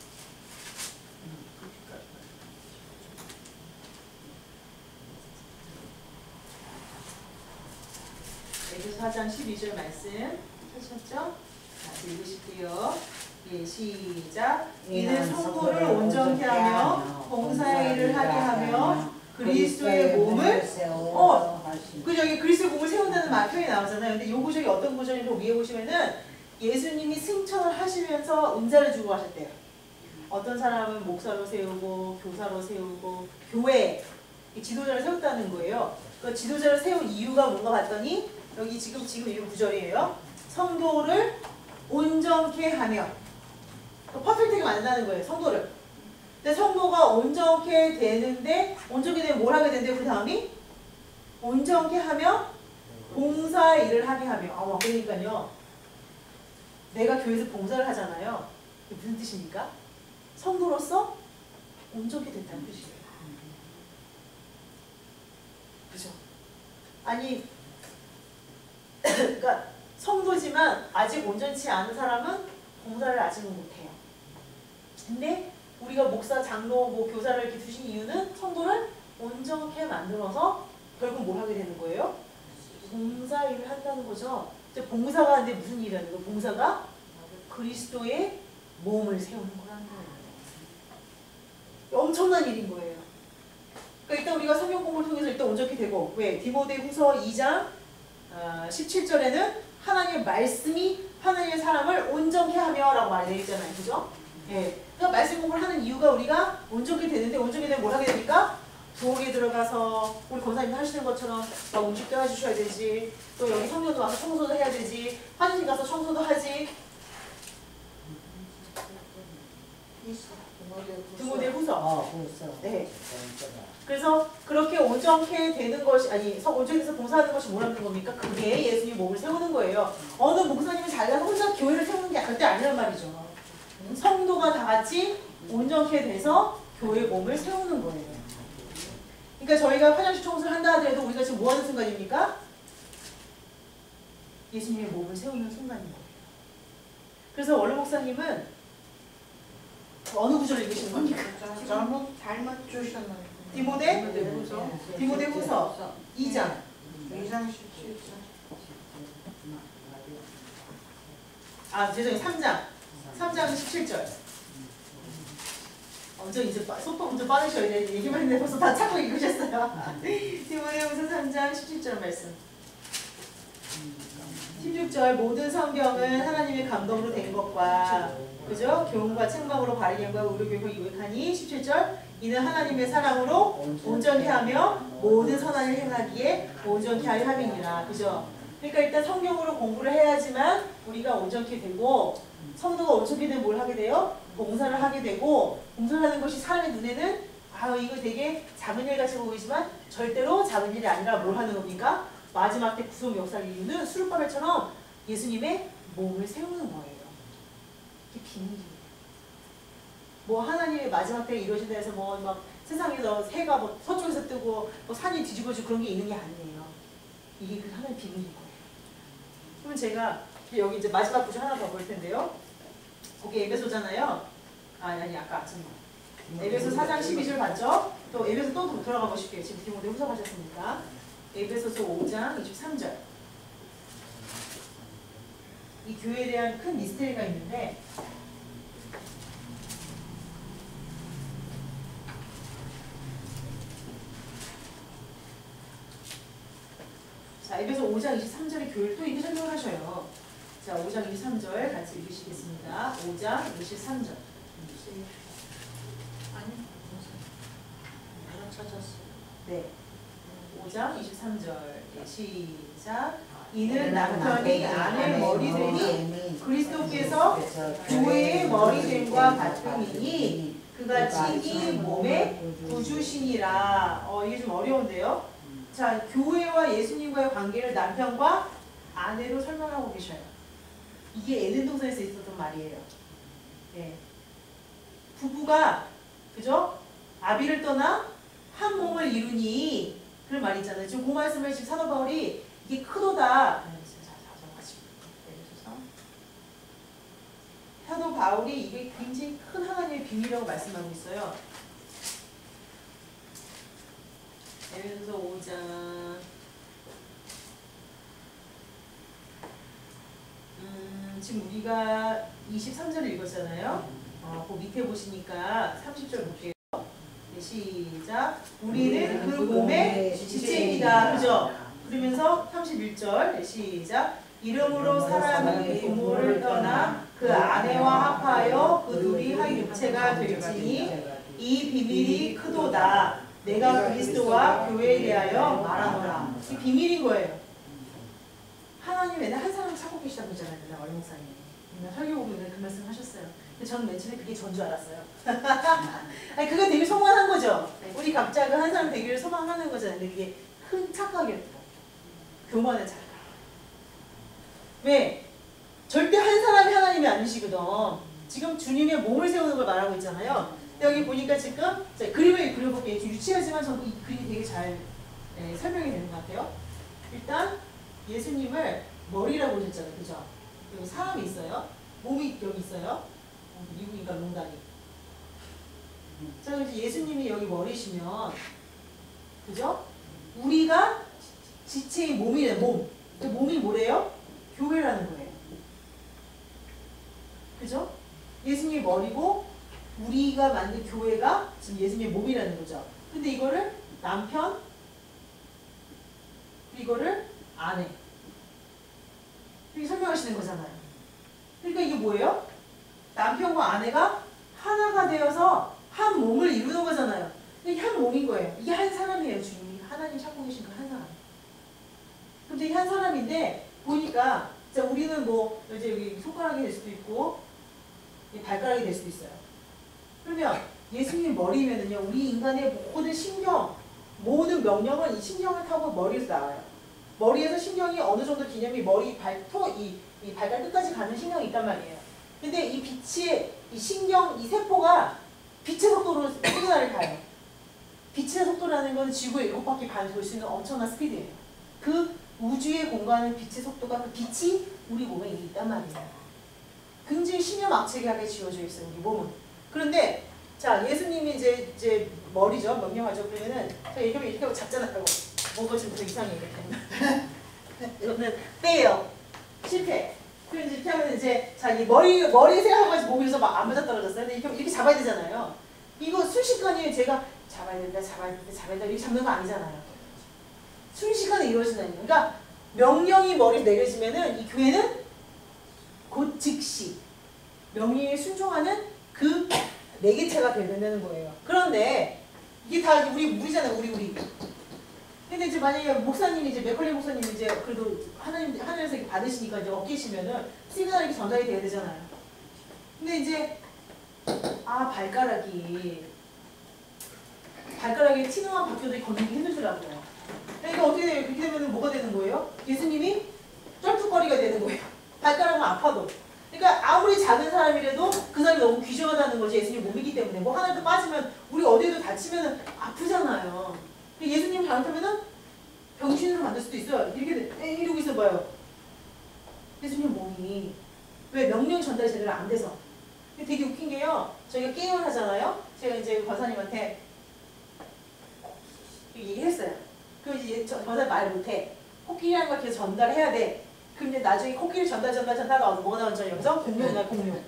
에베소 사 장 십이 절 말씀 하셨죠? 자, 읽으실게요. 예, 시작. 이는 성도를 온전케 하며 봉사의 일을 하게 하며 그리스도의 몸을 어, 그 여기 그리스도의 몸을 세운다는 말 표현이 나오잖아요. 근데 이 구절이 어떤 구절인지 위에 보시면은 예수님이 승천을 하시면서 은사를 주고 하셨대요. 어떤 사람은 목사로 세우고 교사로 세우고 교회 지도자를 세웠다는 거예요. 그 지도자를 세운 이유가 뭔가 봤더니 여기 지금 지금 이 구절이에요. 성도를 온전케 하며 퍼펙트하게 만든다는 거예요. 성도를. 근데 성도가 온전케 되는데 온전케 되면 뭘 하게 된대요? 그 다음이 온전케 하며 봉사의 일을 하게 하며. 아, 그러니까요. 내가 교회에서 봉사를 하잖아요. 이게 무슨 뜻입니까? 성도로서 온전케 됐다는 뜻이에요. 그죠? 아니, 그러니까 성도지만 아직 온전치 않은 사람은 봉사를 아직은 못해요. 근데 우리가 목사, 장로, 뭐 교사를 이렇게 두신 이유는 성도를 온전케 만들어서 결국 뭘 하게 되는 거예요? 봉사 일을 한다는 거죠. 이제 봉사가 근데 무슨 일이라는 거예요? 봉사가 그리스도의 몸을 세우는 거라는 거예요. 엄청난 일인 거예요. 그러니까 일단 우리가 성경 공부를 통해서 일단 온전케 되고, 왜? 디모데후서 이 장 어, 십칠 절에는 하나님의 말씀이 하나님의 사람을 온전케 하며 라고 말이 되어 있잖아요. 그죠? 예. 그러니까 말씀 공부를 하는 이유가 우리가 온전케 되는데, 온전케 되면 뭘 하게 됩니까? 부엌에 들어가서 우리 권사님 하시는 것처럼 막 음식도 해주셔야 되지, 또 여기 성전도 와서 청소도 해야 되지, 화장실 가서 청소도 하지. 디모데후서. 어, 후서. 네. 그래서 그렇게 온전케 되는 것이, 아니 온전히 돼서 봉사하는 것이 뭐라는 겁니까? 그게 예수님 몸을 세우는 거예요. 어느 목사님이 잘나서 혼자 교회를 세우는 게 절대 아니란 말이죠. 성도가 다 같이 온전케 돼서 교회 몸을 세우는 거예요. 그러니까 저희가 화장실 청소를 한다 하더라도 우리가 지금 뭐 하는 순간입니까? 예수님의 몸을 세우는 순간인 거예요. 그래서 원로 목사님은 어느 구절을 읽으시는 겁니까? 잘못 잘못 주셨나요? 디모데? 디모데후서 이 장 이 장 십칠 절. 아 죄송해요. 삼 장 삼 장 십칠 절. 엄청 이제 속도 엄청 빠르셔요. 이제 얘기만 했는데 벌써 다 찾고 읽으셨어요. 디모데후서 삼 장 십칠 절 말씀. 십육 절 모든 성경은 하나님의 감동으로 된 것과 그죠? 교훈과 책망으로 바르게 함과 의료교육을 유익하니 십칠 절 이는 하나님의 사랑으로 온전케 하며 모든 선한 일 행하기에 온전케 하려 함이니라. 그죠? 그러니까 일단 성경으로 공부를 해야지만 우리가 온전케 되고, 성도가 온전케 되면 뭘 하게 돼요? 봉사를 하게 되고, 봉사를 하는 것이 사람의 눈에는 아 이거 되게 작은 일 같이 보이지만 절대로 작은 일이 아니라 뭘 하는 겁니까? 마지막 때 구속 역사를 이루는 수르바벨처럼 예수님의 몸을 세우는 거예요. 이게 비밀이에요. 뭐 하나님의 마지막 때에 이루어진다 해서 뭐 막 세상에서 해가 뭐 서쪽에서 뜨고 뭐 산이 뒤집어지고 그런 게 있는 게 아니에요. 이게 그 하나의 비밀인 거예요. 그러면 제가 여기 이제 마지막 구절 하나 더 볼 텐데요. 거기 에베소잖아요. 아니 아니 아까 아침 에베소 사 장 십이 절 봤죠? 또 에베소 또 돌아가 보실게요. 지금 디모데 후서 가셨으니까. 에베소서 오 장 이십삼 절. 이 교회에 대한 큰 미스테리가 있는데 자, 에베소 오 장 이십삼 절의 교회를 또 이렇게 설명을 하셔요. 자, 오 장 이십삼 절 같이 읽으시겠습니다. 오 장 이십삼 절. 아니, 내가 찾았어. 네. 오 장 이십삼 절. 네, 시작. 이는 남편이 아내 머리 되니 그리스도께서 교회의 머리 됨과 같으니 그가 친히 몸의 구주시니라. 어, 이게 좀 어려운데요. 자, 교회와 예수님과의 관계를 남편과 아내로 설명하고 계셔요. 이게 에덴 동산에서 있었던 말이에요. 네. 부부가 그죠? 아비를 떠나 한 몸을 이루니 그런 말이 있잖아요. 지금 그 말씀을 지금 사도 바울이 이게 크도다. 사도 바울이 이게 굉장히 큰 하나님의 비밀이라고 말씀하고 있어요. 에베소서 오 장 지금 우리가 이십삼 절을 읽었잖아요. 어, 그 밑에 보시니까 삼십 절 볼게요. 네, 시작. 우리는 그 몸의 지체입니다. 그죠? 그러면서 삼십일 절 네, 시작. 이름으로 사람이 부모를 떠나 그 아내와 합하여 그 둘이 한 육체가 될지니 이 비밀이 크도다. 내가 그리스도와 교회에 대하여 말하노라. 이 비밀인 거예요. 하나님 맨날 한 사람 찾고 계시다고 그러잖아요. 맨날 어린 목사님. 맨날 설교보면 그 말씀 하셨어요. 근데 저는 맨 처음에 그게 전 줄 알았어요. 아니 그거 되게 소망한 거죠. 우리 각자가 한 사람 되기를 소망하는 거잖아요. 근데 그게 큰 착각이었다. 교만의 착각. 왜? 절대 한 사람이 하나님이 아니시거든. 지금 주님의 몸을 세우는 걸 말하고 있잖아요. 여기 보니까 지금 자, 그림을 그려볼게요. 유치하지만 저도 이 그림이 되게 잘 네, 설명이 되는 것 같아요. 일단 예수님을 머리라고 하셨잖아요. 그죠? 여기 사람이 있어요. 몸이 여기 있어요. 미국인가 롱다리. 자, 이제 예수님이 여기 머리시면 그죠? 우리가 지체인 몸이래. 몸. 몸이 뭐래요? 교회라는 거예요. 그죠? 예수님이 머리고 우리가 만든 교회가 지금 예수님의 몸이라는 거죠. 근데 이거를 남편, 이거를 아내. 이렇게 설명하시는 거잖아요. 그러니까 이게 뭐예요? 남편과 아내가 하나가 되어서 한 몸을 이루는 거잖아요. 이게 한 몸인 거예요. 이게 한 사람이에요. 주님이 하나님 찾고 계신 그 한 사람. 근데 이 한 사람인데 보니까 자, 우리는 뭐 이제 여기 손가락이 될 수도 있고 발가락이 될 수도 있어요. 그러면 예수님 머리면은요, 우리 인간의 모든 신경, 모든 명령은 이 신경을 타고 머리에서 나와요. 머리에서 신경이 어느 정도 기념이 머리, 발토, 이, 이 발가락 끝까지 가는 신경이 있단 말이에요. 근데 이 빛이, 이 신경, 이 세포가 빛의 속도로 시그널을 가요. 빛의 속도라는 건 지구의 일곱 바퀴 반 돌 수 있는 엄청난 스피드예요. 그 우주의 공간은 빛의 속도가 그 빛이 우리 몸에 있단 말이에요. 굉장히 심연막체하게 지어져 있어요, 우리 몸은. 그런데 자, 예수님이 이제 이제 머리죠, 명령하죠. 그러면은 자, 이렇게 하면 이렇게 하고 잡잖아요. 뭔가 좀 더 이상해 이렇게. 이거는 빼요. 실패. 그럼 이렇게 하면 이제 자, 이 머리 머리 생각하고 몸에서 막 안 맞아 떨어졌어요. 근데 이렇게, 이렇게 잡아야 되잖아요. 이거 순식간에 제가 잡아야 된다, 잡아야 된다, 잡아야 된다 이렇게 잡는 거 아니잖아요. 순식간에 이루어지는 거예요. 그러니까 명령이 머리에 내려지면은 이 교회는 곧 즉시 명령에 순종하는 그 매개체가 되는 거예요. 그런데 이게 다 우리 우리잖아요, 우리 우리. 근데 이제 만약에 목사님이 이제 맥컬리 목사님이 이제 그래도 하나님 하늘에서 이렇게 받으시니까 이제 얻기시면은 시그널이 이렇게 전달이 돼야 되잖아요. 근데 이제 아 발가락이 발가락에 티노만 바뀌어도 걷는 게 힘들더라고요. 그러니까 어떻게 돼요? 그렇게 되면 뭐가 되는 거예요? 예수님이 쩔뚝거리가 되는 거예요. 발가락은 아파도. 그러니까 아무리 작은 사람이라도 그 사람이 너무 귀중하다는 거지. 예수님 몸이기 때문에 뭐 하나도 빠지면 우리 어디에도 다치면 아프잖아요. 예수님 잘못하면은 병신으로 만들 수도 있어요. 이렇게 이러고 있어 봐요. 예수님 몸이 왜 명령 전달이 제대로 안 돼서. 되게 웃긴 게요. 저희가 게임을 하잖아요. 제가 이제 권사님한테 얘기했어요. 그럼 이제 권사님 말 못해. 코끼리라는 걸 계속 전달해야 돼. 그럼 이제 나중에 코끼리 전달 전달 전달하다 와서 뭐가 나오죠? 여기서 공룡 나 공룡.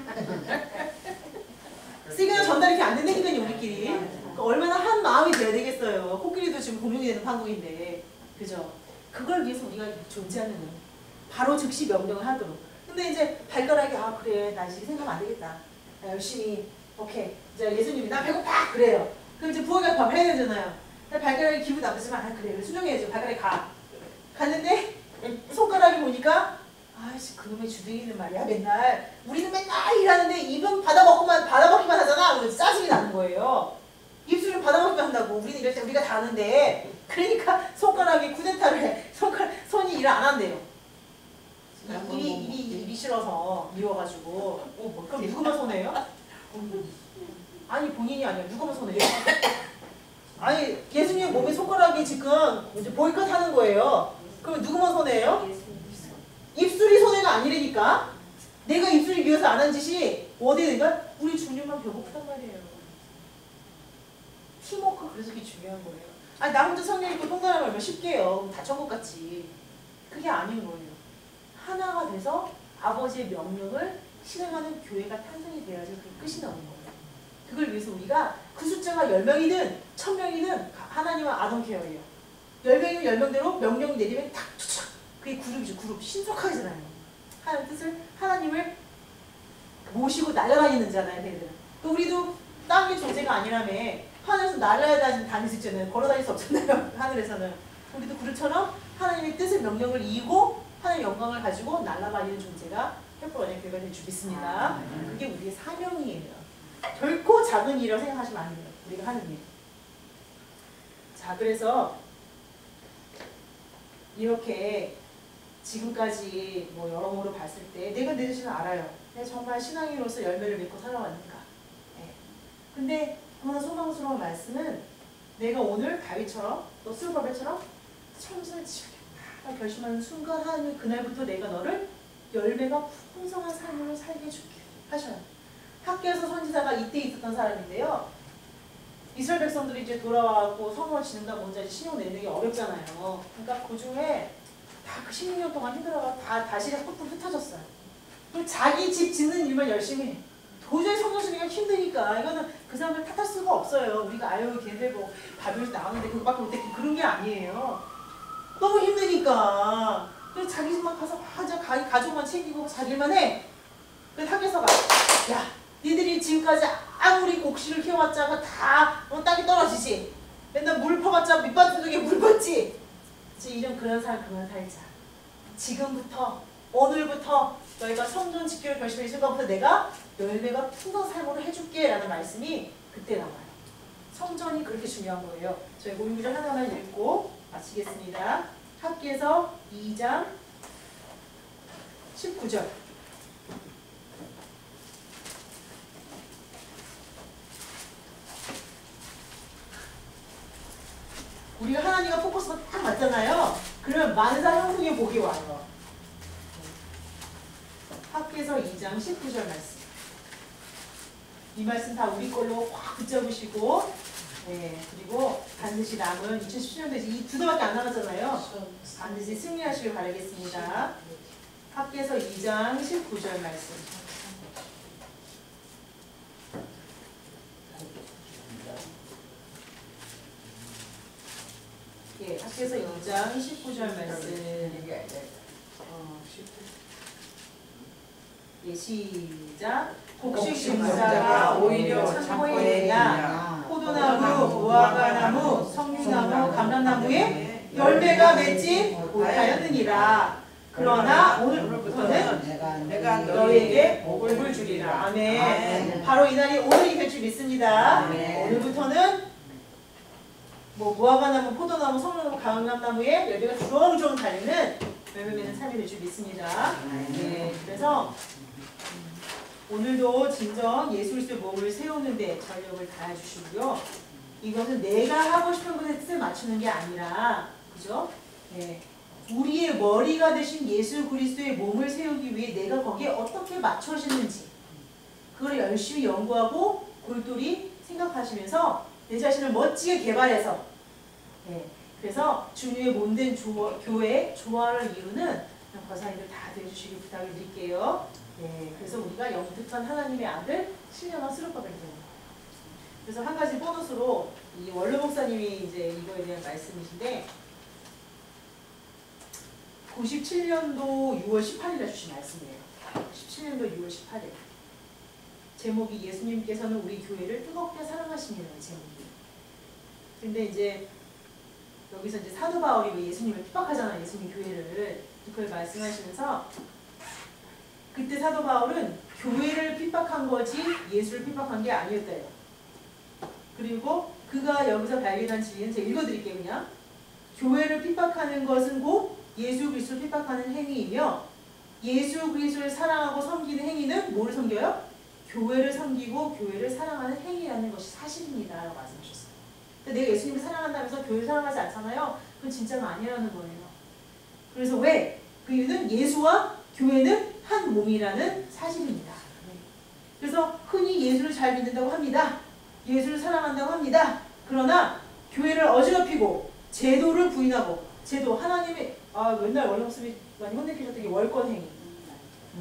시그널 전달이 이렇게 안 된다니까요, 우리끼리. 그러니까 얼마나 한 마음이 돼야 되겠어요. 코끼리도 지금 공룡이 되는 판국인데. 그죠? 그걸 위해서 우리가 존재하는 거예요. 바로 즉시 명령을 하도록. 근데 이제 발가락이 아 그래 나 이제 생각하면 안 되겠다. 나 열심히 오케이. 이제 예수님이 나 배고파 그래요. 그럼 이제 부엌에 가서 밥 해야 되잖아요. 발가락이 기분 나쁘지만 아 그래 순종해야죠. 발가락이 가. 갔는데 손가락이 보니까 아이씨 그놈의 주둥이는 말이야 맨날 우리는 맨날 일하는데 입은 받아먹고만 받아먹기만 하잖아. 그래서 짜증이 나는 거예요. 입술은 받아먹기만 한다고 우리는 이럴 때 우리가 다 하는데 그러니까 손가락이 쿠데타를 해. 손가락 손이 일을 안 한대요. 입이 입이 입이 싫어서 미워가지고 어, 그럼 누구만 손해요? 아니 본인이 아니야 누구만 손해요? 아니 예수님 몸에 손가락이 지금 이제 보이콧 하는 거예요. 그럼 누구만 손해예요? 입술이 손해가 아니라니까. 내가 입술이 미워서 안 한 짓이 어디든가 우리 주님만 배고프단 말이에요. 팀워크 그래서 그게 중요한 거예요. 아니 나 혼자 성경 읽고 통달하면 얼마나 쉽게요. 다 천국 같지. 그게 아닌 거예요. 하나가 돼서 아버지의 명령을 실행하는 교회가 탄생이 돼야지 그게 끝이 나는 거예요. 그걸 위해서 우리가 그 숫자가 열 명이든 천 명이든 하나님은 아동케어예요. 열 명이면 열 명대로 명령이 내리면 탁 툭 그게 그룹이죠. 그룹. 신속하잖아요. 하나님 뜻을 하나님을 모시고 날아다니는 자잖아요. 걔들은. 우리도 땅의 존재가 아니라며 하늘에서 날아다니는 다닐 수 있잖아요. 걸어다닐 수 없잖아요. 하늘에서는. 우리도 그릇처럼 하나님의 뜻을 명령을 이고 하나님의 영광을 가지고 날아다니는 존재가 햇불원의 교회가 될 줄 믿습니다. 그게 우리의 사명이에요. 결코 작은 일이라고 생각하시면 안 돼요. 우리가 하는 일. 자, 그래서 이렇게 지금까지 뭐 여러모로 봤을 때 내가 내 자신을 알아요. 내가 정말 신앙인으로서 열매를 맺고 살아왔는가. 네. 근데 그러나 소망스러운 말씀은 내가 오늘 다윗처럼 또 스룹바벨처럼 청순을 지우겠다 결심하는 순간 하나님이 그날부터 내가 너를 열매가 풍성한 삶으로 살게 해줄게 하셔요. 학교에서 선지자가 이때 있었던 사람인데요. 이스라엘 백성들이 이제 돌아와갖고 성을 지는다 뭔지 신용 내는 게 어렵잖아요. 그러니까 그 중에 다 그 십육 년 동안 힘들어가 다 다시가 뚝뚝 흩어졌어요. 그리고 자기 집 짓는 일만 열심히 해. 도저히 성경 쓰기가 힘드니까 이거는 그 사람을 탓할 수가 없어요. 우리가 아유 걔네 뭐 바벨에서 나왔는데 그거밖에 못해 그런 게 아니에요. 너무 힘드니까. 그래서 자기 집만 가서 아, 가, 가족만 챙기고 자기만 해. 그래서 학교에서가 야 니들이 지금까지 아무리 곡식을 키워왔자가 다 어, 땅이 떨어지지. 맨날 물 퍼봤자 밑바닥 속에 물 받지. 이런 그런 삶 그만 살자. 지금부터 오늘부터 너희가 성전 지키를 결심해 순간부터 내가 열매가 풍성한 삶으로 해줄게 라는 말씀이 그때 나와요. 성전이 그렇게 중요한 거예요. 저희 오일 구절 하나만 읽고 마치겠습니다. 학기에서 이 장 십구 절. 우리가 하나님과 포커스가 딱 맞잖아요. 그러면 만사 형통의 복이 와요. 학기에서 이 장 십구 절 말씀. 이 말씀 다 우리 걸로 확 붙잡으시고, 네, 그리고 반드시 남은 이천십칠 년도에 이 두 달밖에 안 남았잖아요. 반드시 승리하시길 바라겠습니다. 학기에서 이 장 십구 절 말씀. 예, 학기에서 이 장 십구 절 말씀. 예, 시작. 곡식 심사가 오히려 창고에 있냐. 포도나무, 무화과나무, 석류나무, 감람나무에 열매가 맺지 못하였느니라. 그러나 오늘부터는 내가 너희에게 복을 주리라. 아멘. 바로 이 날이 오늘이 될 줄 믿습니다. 오늘부터는 뭐 무화과나무, 포도나무, 석류나무, 감람나무에 열매가 주렁주렁 달리는 열매 맺는 삶이 될 줄 믿습니다. 네, 그래서 오늘도 진정 예수 그리스도의 몸을 세우는 데 전력을 다해주시고요. 이것은 내가 하고 싶은 것에 뜻을 맞추는 게 아니라, 그죠? 네. 우리의 머리가 되신 예수 그리스도의 몸을 세우기 위해 내가 거기에 어떻게 맞춰지는지 그걸 열심히 연구하고 골똘히 생각하시면서 내 자신을 멋지게 개발해서, 네. 그래서 주님의 몸된 조, 교회 조화를 이루는 거사님들 다 되어주시길 부탁을 드릴게요. 네, 그래서 우리가 영특한 하나님의 아들 신령한 스룹바벨이 됩니다. 그래서 한 가지 보너스로 이 원로 목사님이 이제 이거에 대한 말씀이신데 구십칠 년도 유월 십팔일에 주신 말씀이에요. 구십칠 년도 유월 십팔일. 제목이 예수님께서는 우리 교회를 뜨겁게 사랑하십니다는 제목이. 근데 이제 여기서 이제 사도 바울이 왜 예수님을 핍박하잖아요. 예수님 교회를. 그걸 말씀하시면서 그때 사도 바울은 교회를 핍박한 거지 예수를 핍박한 게 아니었대요. 그리고 그가 여기서 발견한 진리는 제가 읽어드릴게요. 그냥. 교회를 핍박하는 것은 곧 예수 그리스도를 핍박하는 행위이며 예수 그리스도를 사랑하고 섬기는 행위는 뭐를 섬겨요? 교회를 섬기고 교회를 사랑하는 행위라는 것이 사실입니다. 라고 말씀하셨어요. 근데 내가 예수님을 사랑한다면서 교회를 사랑하지 않잖아요. 그건 진짜가 아니라는 거예요. 그래서 왜? 그 이유는 예수와 교회는 한 몸이라는 사실입니다. 그래서 흔히 예수를 잘 믿는다고 합니다. 예수를 사랑한다고 합니다. 그러나 교회를 어지럽히고 제도를 부인하고 제도 하나님의 아 맨날 원래 목숨이 많이 혼내키셨던 게 월권 행위. 음.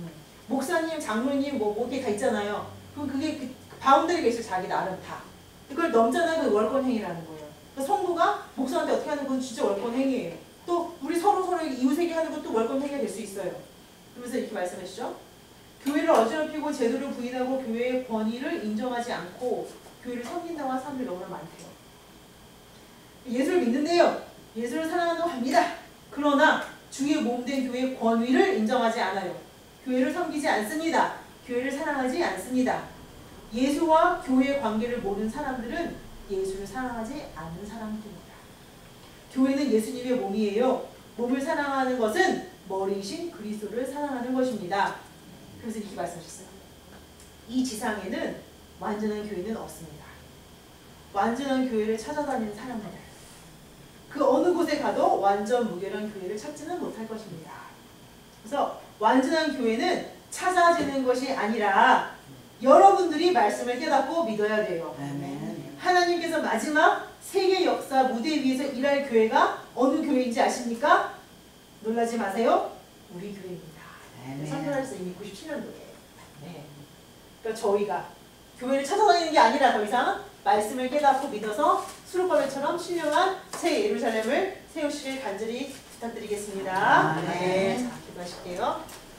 목사님, 장로님 뭐 뭐게 다 있잖아요. 그럼 그게 그 바운더리가 있어 자기 나름 다. 그걸 넘잖아요. 그 월권 행위라는 거예요. 그러니까 성도가 목사한테 어떻게 하는 건 진짜 월권 행위예요. 또 우리 서로 서로 이웃에게 하는 것도 월권 행위가 될 수 있어요. 그러면서 이렇게 말씀하시죠. 교회를 어지럽히고 제도를 부인하고 교회의 권위를 인정하지 않고 교회를 섬긴다고 하는 사람들이 너무나 많대요. 예수를 믿는데요. 예수를 사랑한다고 합니다. 그러나 주의 몸된 교회의 권위를 인정하지 않아요. 교회를 섬기지 않습니다. 교회를 사랑하지 않습니다. 예수와 교회의 관계를 모르는 사람들은 예수를 사랑하지 않는 사람들입니다. 교회는 예수님의 몸이에요. 몸을 사랑하는 것은 머리이신 그리스도를 사랑하는 것입니다. 그래서 이렇게 말씀하셨어요. 이 지상에는 완전한 교회는 없습니다. 완전한 교회를 찾아다니는 사람들, 그 어느 곳에 가도 완전 무결한 교회를 찾지는 못할 것입니다. 그래서 완전한 교회는 찾아지는 것이 아니라 여러분들이 말씀을 깨닫고 믿어야 돼요. 아멘. 하나님께서 마지막 세계 역사 무대 위에서 일할 교회가 어느 교회인지 아십니까? 놀라지 마세요. 우리 교회입니다. 선교할수 이미 구십칠 년도에. 네. 그러니까 저희가 교회를 찾아다니는 게 아니라 더 이상 말씀을 깨닫고 믿어서 수르바벨처럼 신령한 새 예루살렘을 세우시길 간절히 부탁드리겠습니다. 아, 네. 네. 자, 기도하실게요.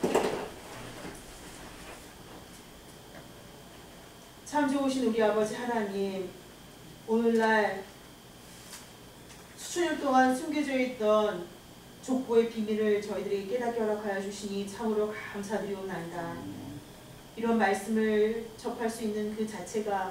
참 좋으신 우리 아버지 하나님, 오늘날 수천 년 동안 숨겨져 있던 족보의 비밀을 저희들에게 깨닫게 허락하여 주시니 참으로 감사드리옵나이다. 이런 말씀을 접할 수 있는 그 자체가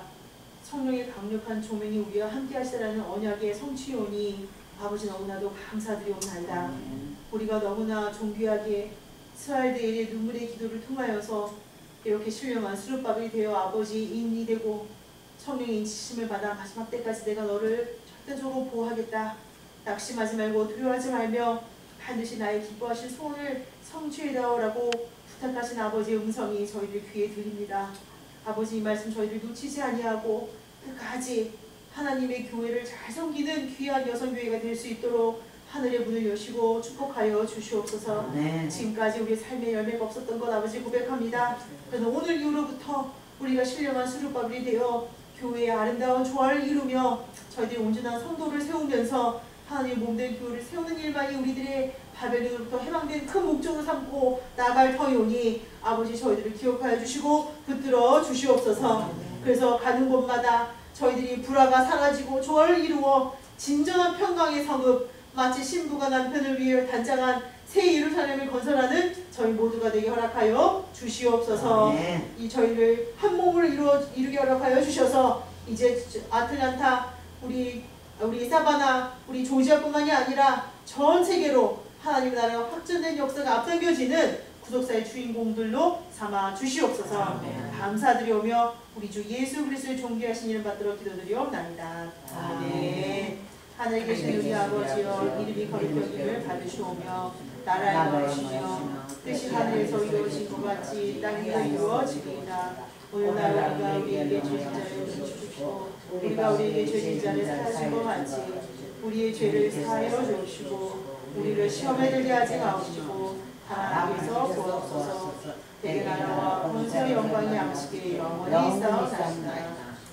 성령의 강력한 조명이 우리와 함께 하시라는 언약의 성취요니 아버지 너무나도 감사드리옵나이다. 우리가 너무나 존귀하게 스알데일의 눈물의 기도를 통하여서 이렇게 신령한 수르바벨이 되어 아버지 인이 되고 성령의 인치심을 받아 마지막 때까지 내가 너를 절대적으로 보호하겠다. 낙심하지 말고 두려워하지 말며 반드시 나의 기뻐하신 소원을 성취해다오라고 부탁하신 아버지의 음성이 저희들 귀에 들립니다. 아버지 이 말씀 저희들 놓치지 아니하고 끝까지 하나님의 교회를 잘 섬기는 귀한 여성교회가 될 수 있도록 하늘의 문을 여시고 축복하여 주시옵소서. 네. 지금까지 우리 삶에 열매가 없었던 것 아버지 고백합니다. 그래서 오늘 이후로부터 우리가 신령한 수르바벨이 되어 교회의 아름다운 조화를 이루며 저희들이 온전한 성도를 세우면서 하나님 몸된 교회를 세우는 일만이 우리들의 바벨론으로부터 해방된 큰 목적으로 삼고 나갈 터이오니 아버지 저희들을 기억하여 주시고 붙들어 주시옵소서. 그래서 가는 곳마다 저희들이 불화가 사라지고 조화를 이루어 진정한 평강의 성읍, 마치 신부가 남편을 위해 단장한 새 예루살렘을 건설하는 저희 모두가 되게 허락하여 주시옵소서. 네. 이 저희를 한 몸을 이루어 이루게 허락하여 주셔서 이제 아틀란타, 우리 우리 사바나, 우리 조지아뿐만이 아니라 전 세계로 하나님 나라가 확전된 역사가 앞당겨지는 구속사의 주인공들로 삼아 주시옵소서. 아멘. 감사드리오며 우리 주 예수 그리스도의 존귀하신 이름 받들어 기도드리옵나이다. 아멘. 아멘. 하늘에 계신 우리 아버지여, 이름이 거룩하기를 받으시오며 나라의 것이며 뜻이 하늘에서 이루어진 것 같이 땅에서 이루어지리이다. 오늘 날 우리가 우리에게 죄진 자를 주십시오. 우리가 우리에게 죄진 자를 사하신 것 같이 우리의 죄를 사하여 주시고 우리를 시험에 들게 하지 마옵시고 하나님께서 구하옵소서. 대개 나라와 권세와 영광이 양식에 영원히 있사옵나이다.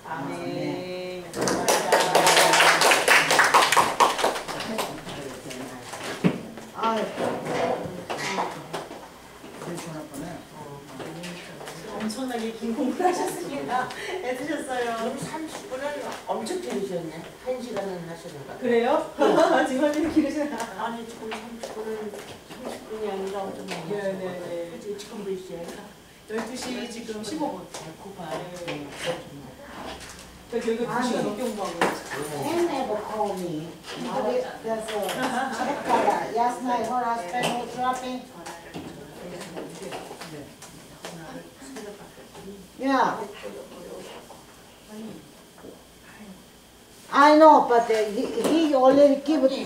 아멘. 엄청나게 긴 공부를 하셨습니다. 애쓰셨어요. 삼십 분은 엄청 길으셨네. 한 시간은 하시는가? 그래요? 지금 하면 길으시나? 아니 지금 삼십 분은 삼십 분이 아니라 엄청 많이 네네네. 그치 지금 몇 시야? 열두 시 지금 십오 분. 달코가. 네. 저 저희가 두 시간 넘게 공부하고 있어요. They never call me. There's a check that last night when I spent with shopping. Yeah. I know, but uh, he, he already give it.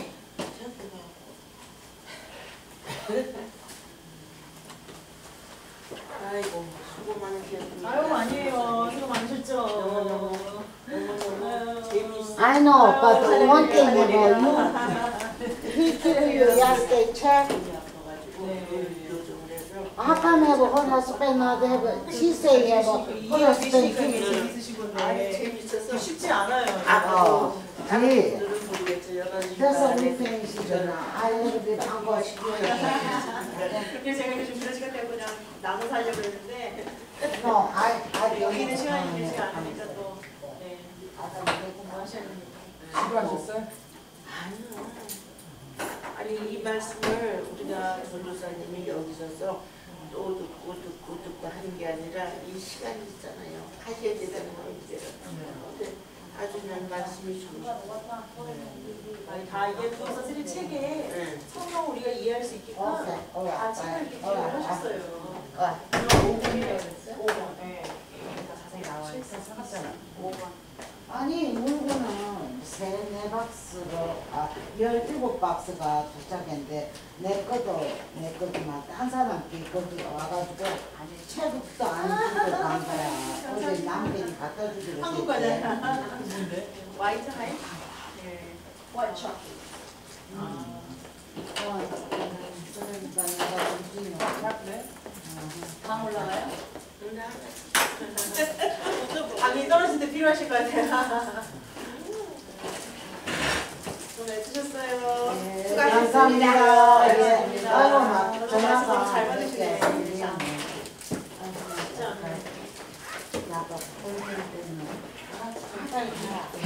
아이고 수고 많으셨습니다. 아유 아니에요. 수고 많으셨죠. 너무너무 너무너무 재밌어. I know, but one thing about you, he give you yesterday check. 아파가지고 요즘 그래서 How come have a whole husband not have a, she say have a whole husband 이해되시니까 이게 too? 재밌으신 아니 건데 재밌어서. 쉽지 않아요. 아, 어, 네. 들은 모르겠죠. 여러 그래서 우리 팬이시잖아. I have to 한거 시켜야 그래서 제가 요즘 그런 시간 때문에 그냥 나눠 살려고 했는데 No, I, I 여기는 시간이 don't. 되지 않으니까 또 네. 공부하셔야 됩니다. 수고하셨어요? 아니요. 아니 이 말씀을 우리가 전도사님이 여기서서 또 듣고 듣고 듣고 하는 게 아니라 이 시간이 있잖아요. 하셔야 되는 거예요. 근데 아주 난 말씀이 좋으시고 아니 다 이게 프로서스리 책에 네. 성경 우리가 이해할 수 있게끔 오케이, 다 alright, 책을 이렇게 alright, 기록을 alright. 하셨어요. 어, 오 번이라고 그랬어요? 오 번. 네. 다 자세히 나와 있어. 사갔잖아. 오 번. 아니 물건은 세네 박스로 아 열일곱 박스가 도착했는데 내 것도 내 것도만 한 사람 거기 와가지고 아니 체육도 안 주고 간 거야. 어제 남편이 갖다 주기로 한국 했대. 과자. 뭔데? 화이트 하이? 네. 화이트 초콜릿. 어, 그러니까 내가 정신이 없어. 그래? 방 올라가요? 누나 방이 떨어질 때 필요하실 것 같아요. 오늘 애쓰셨어요. 예, 수고하셨습니다. 감사합니다. 예. 수고하셨습니다. 아이고 막 말씀 전화가 너무 잘 받으시네. 이렇게 진짜. 미안해. 진짜. 나도 볼일 때문에 아, 한 달이나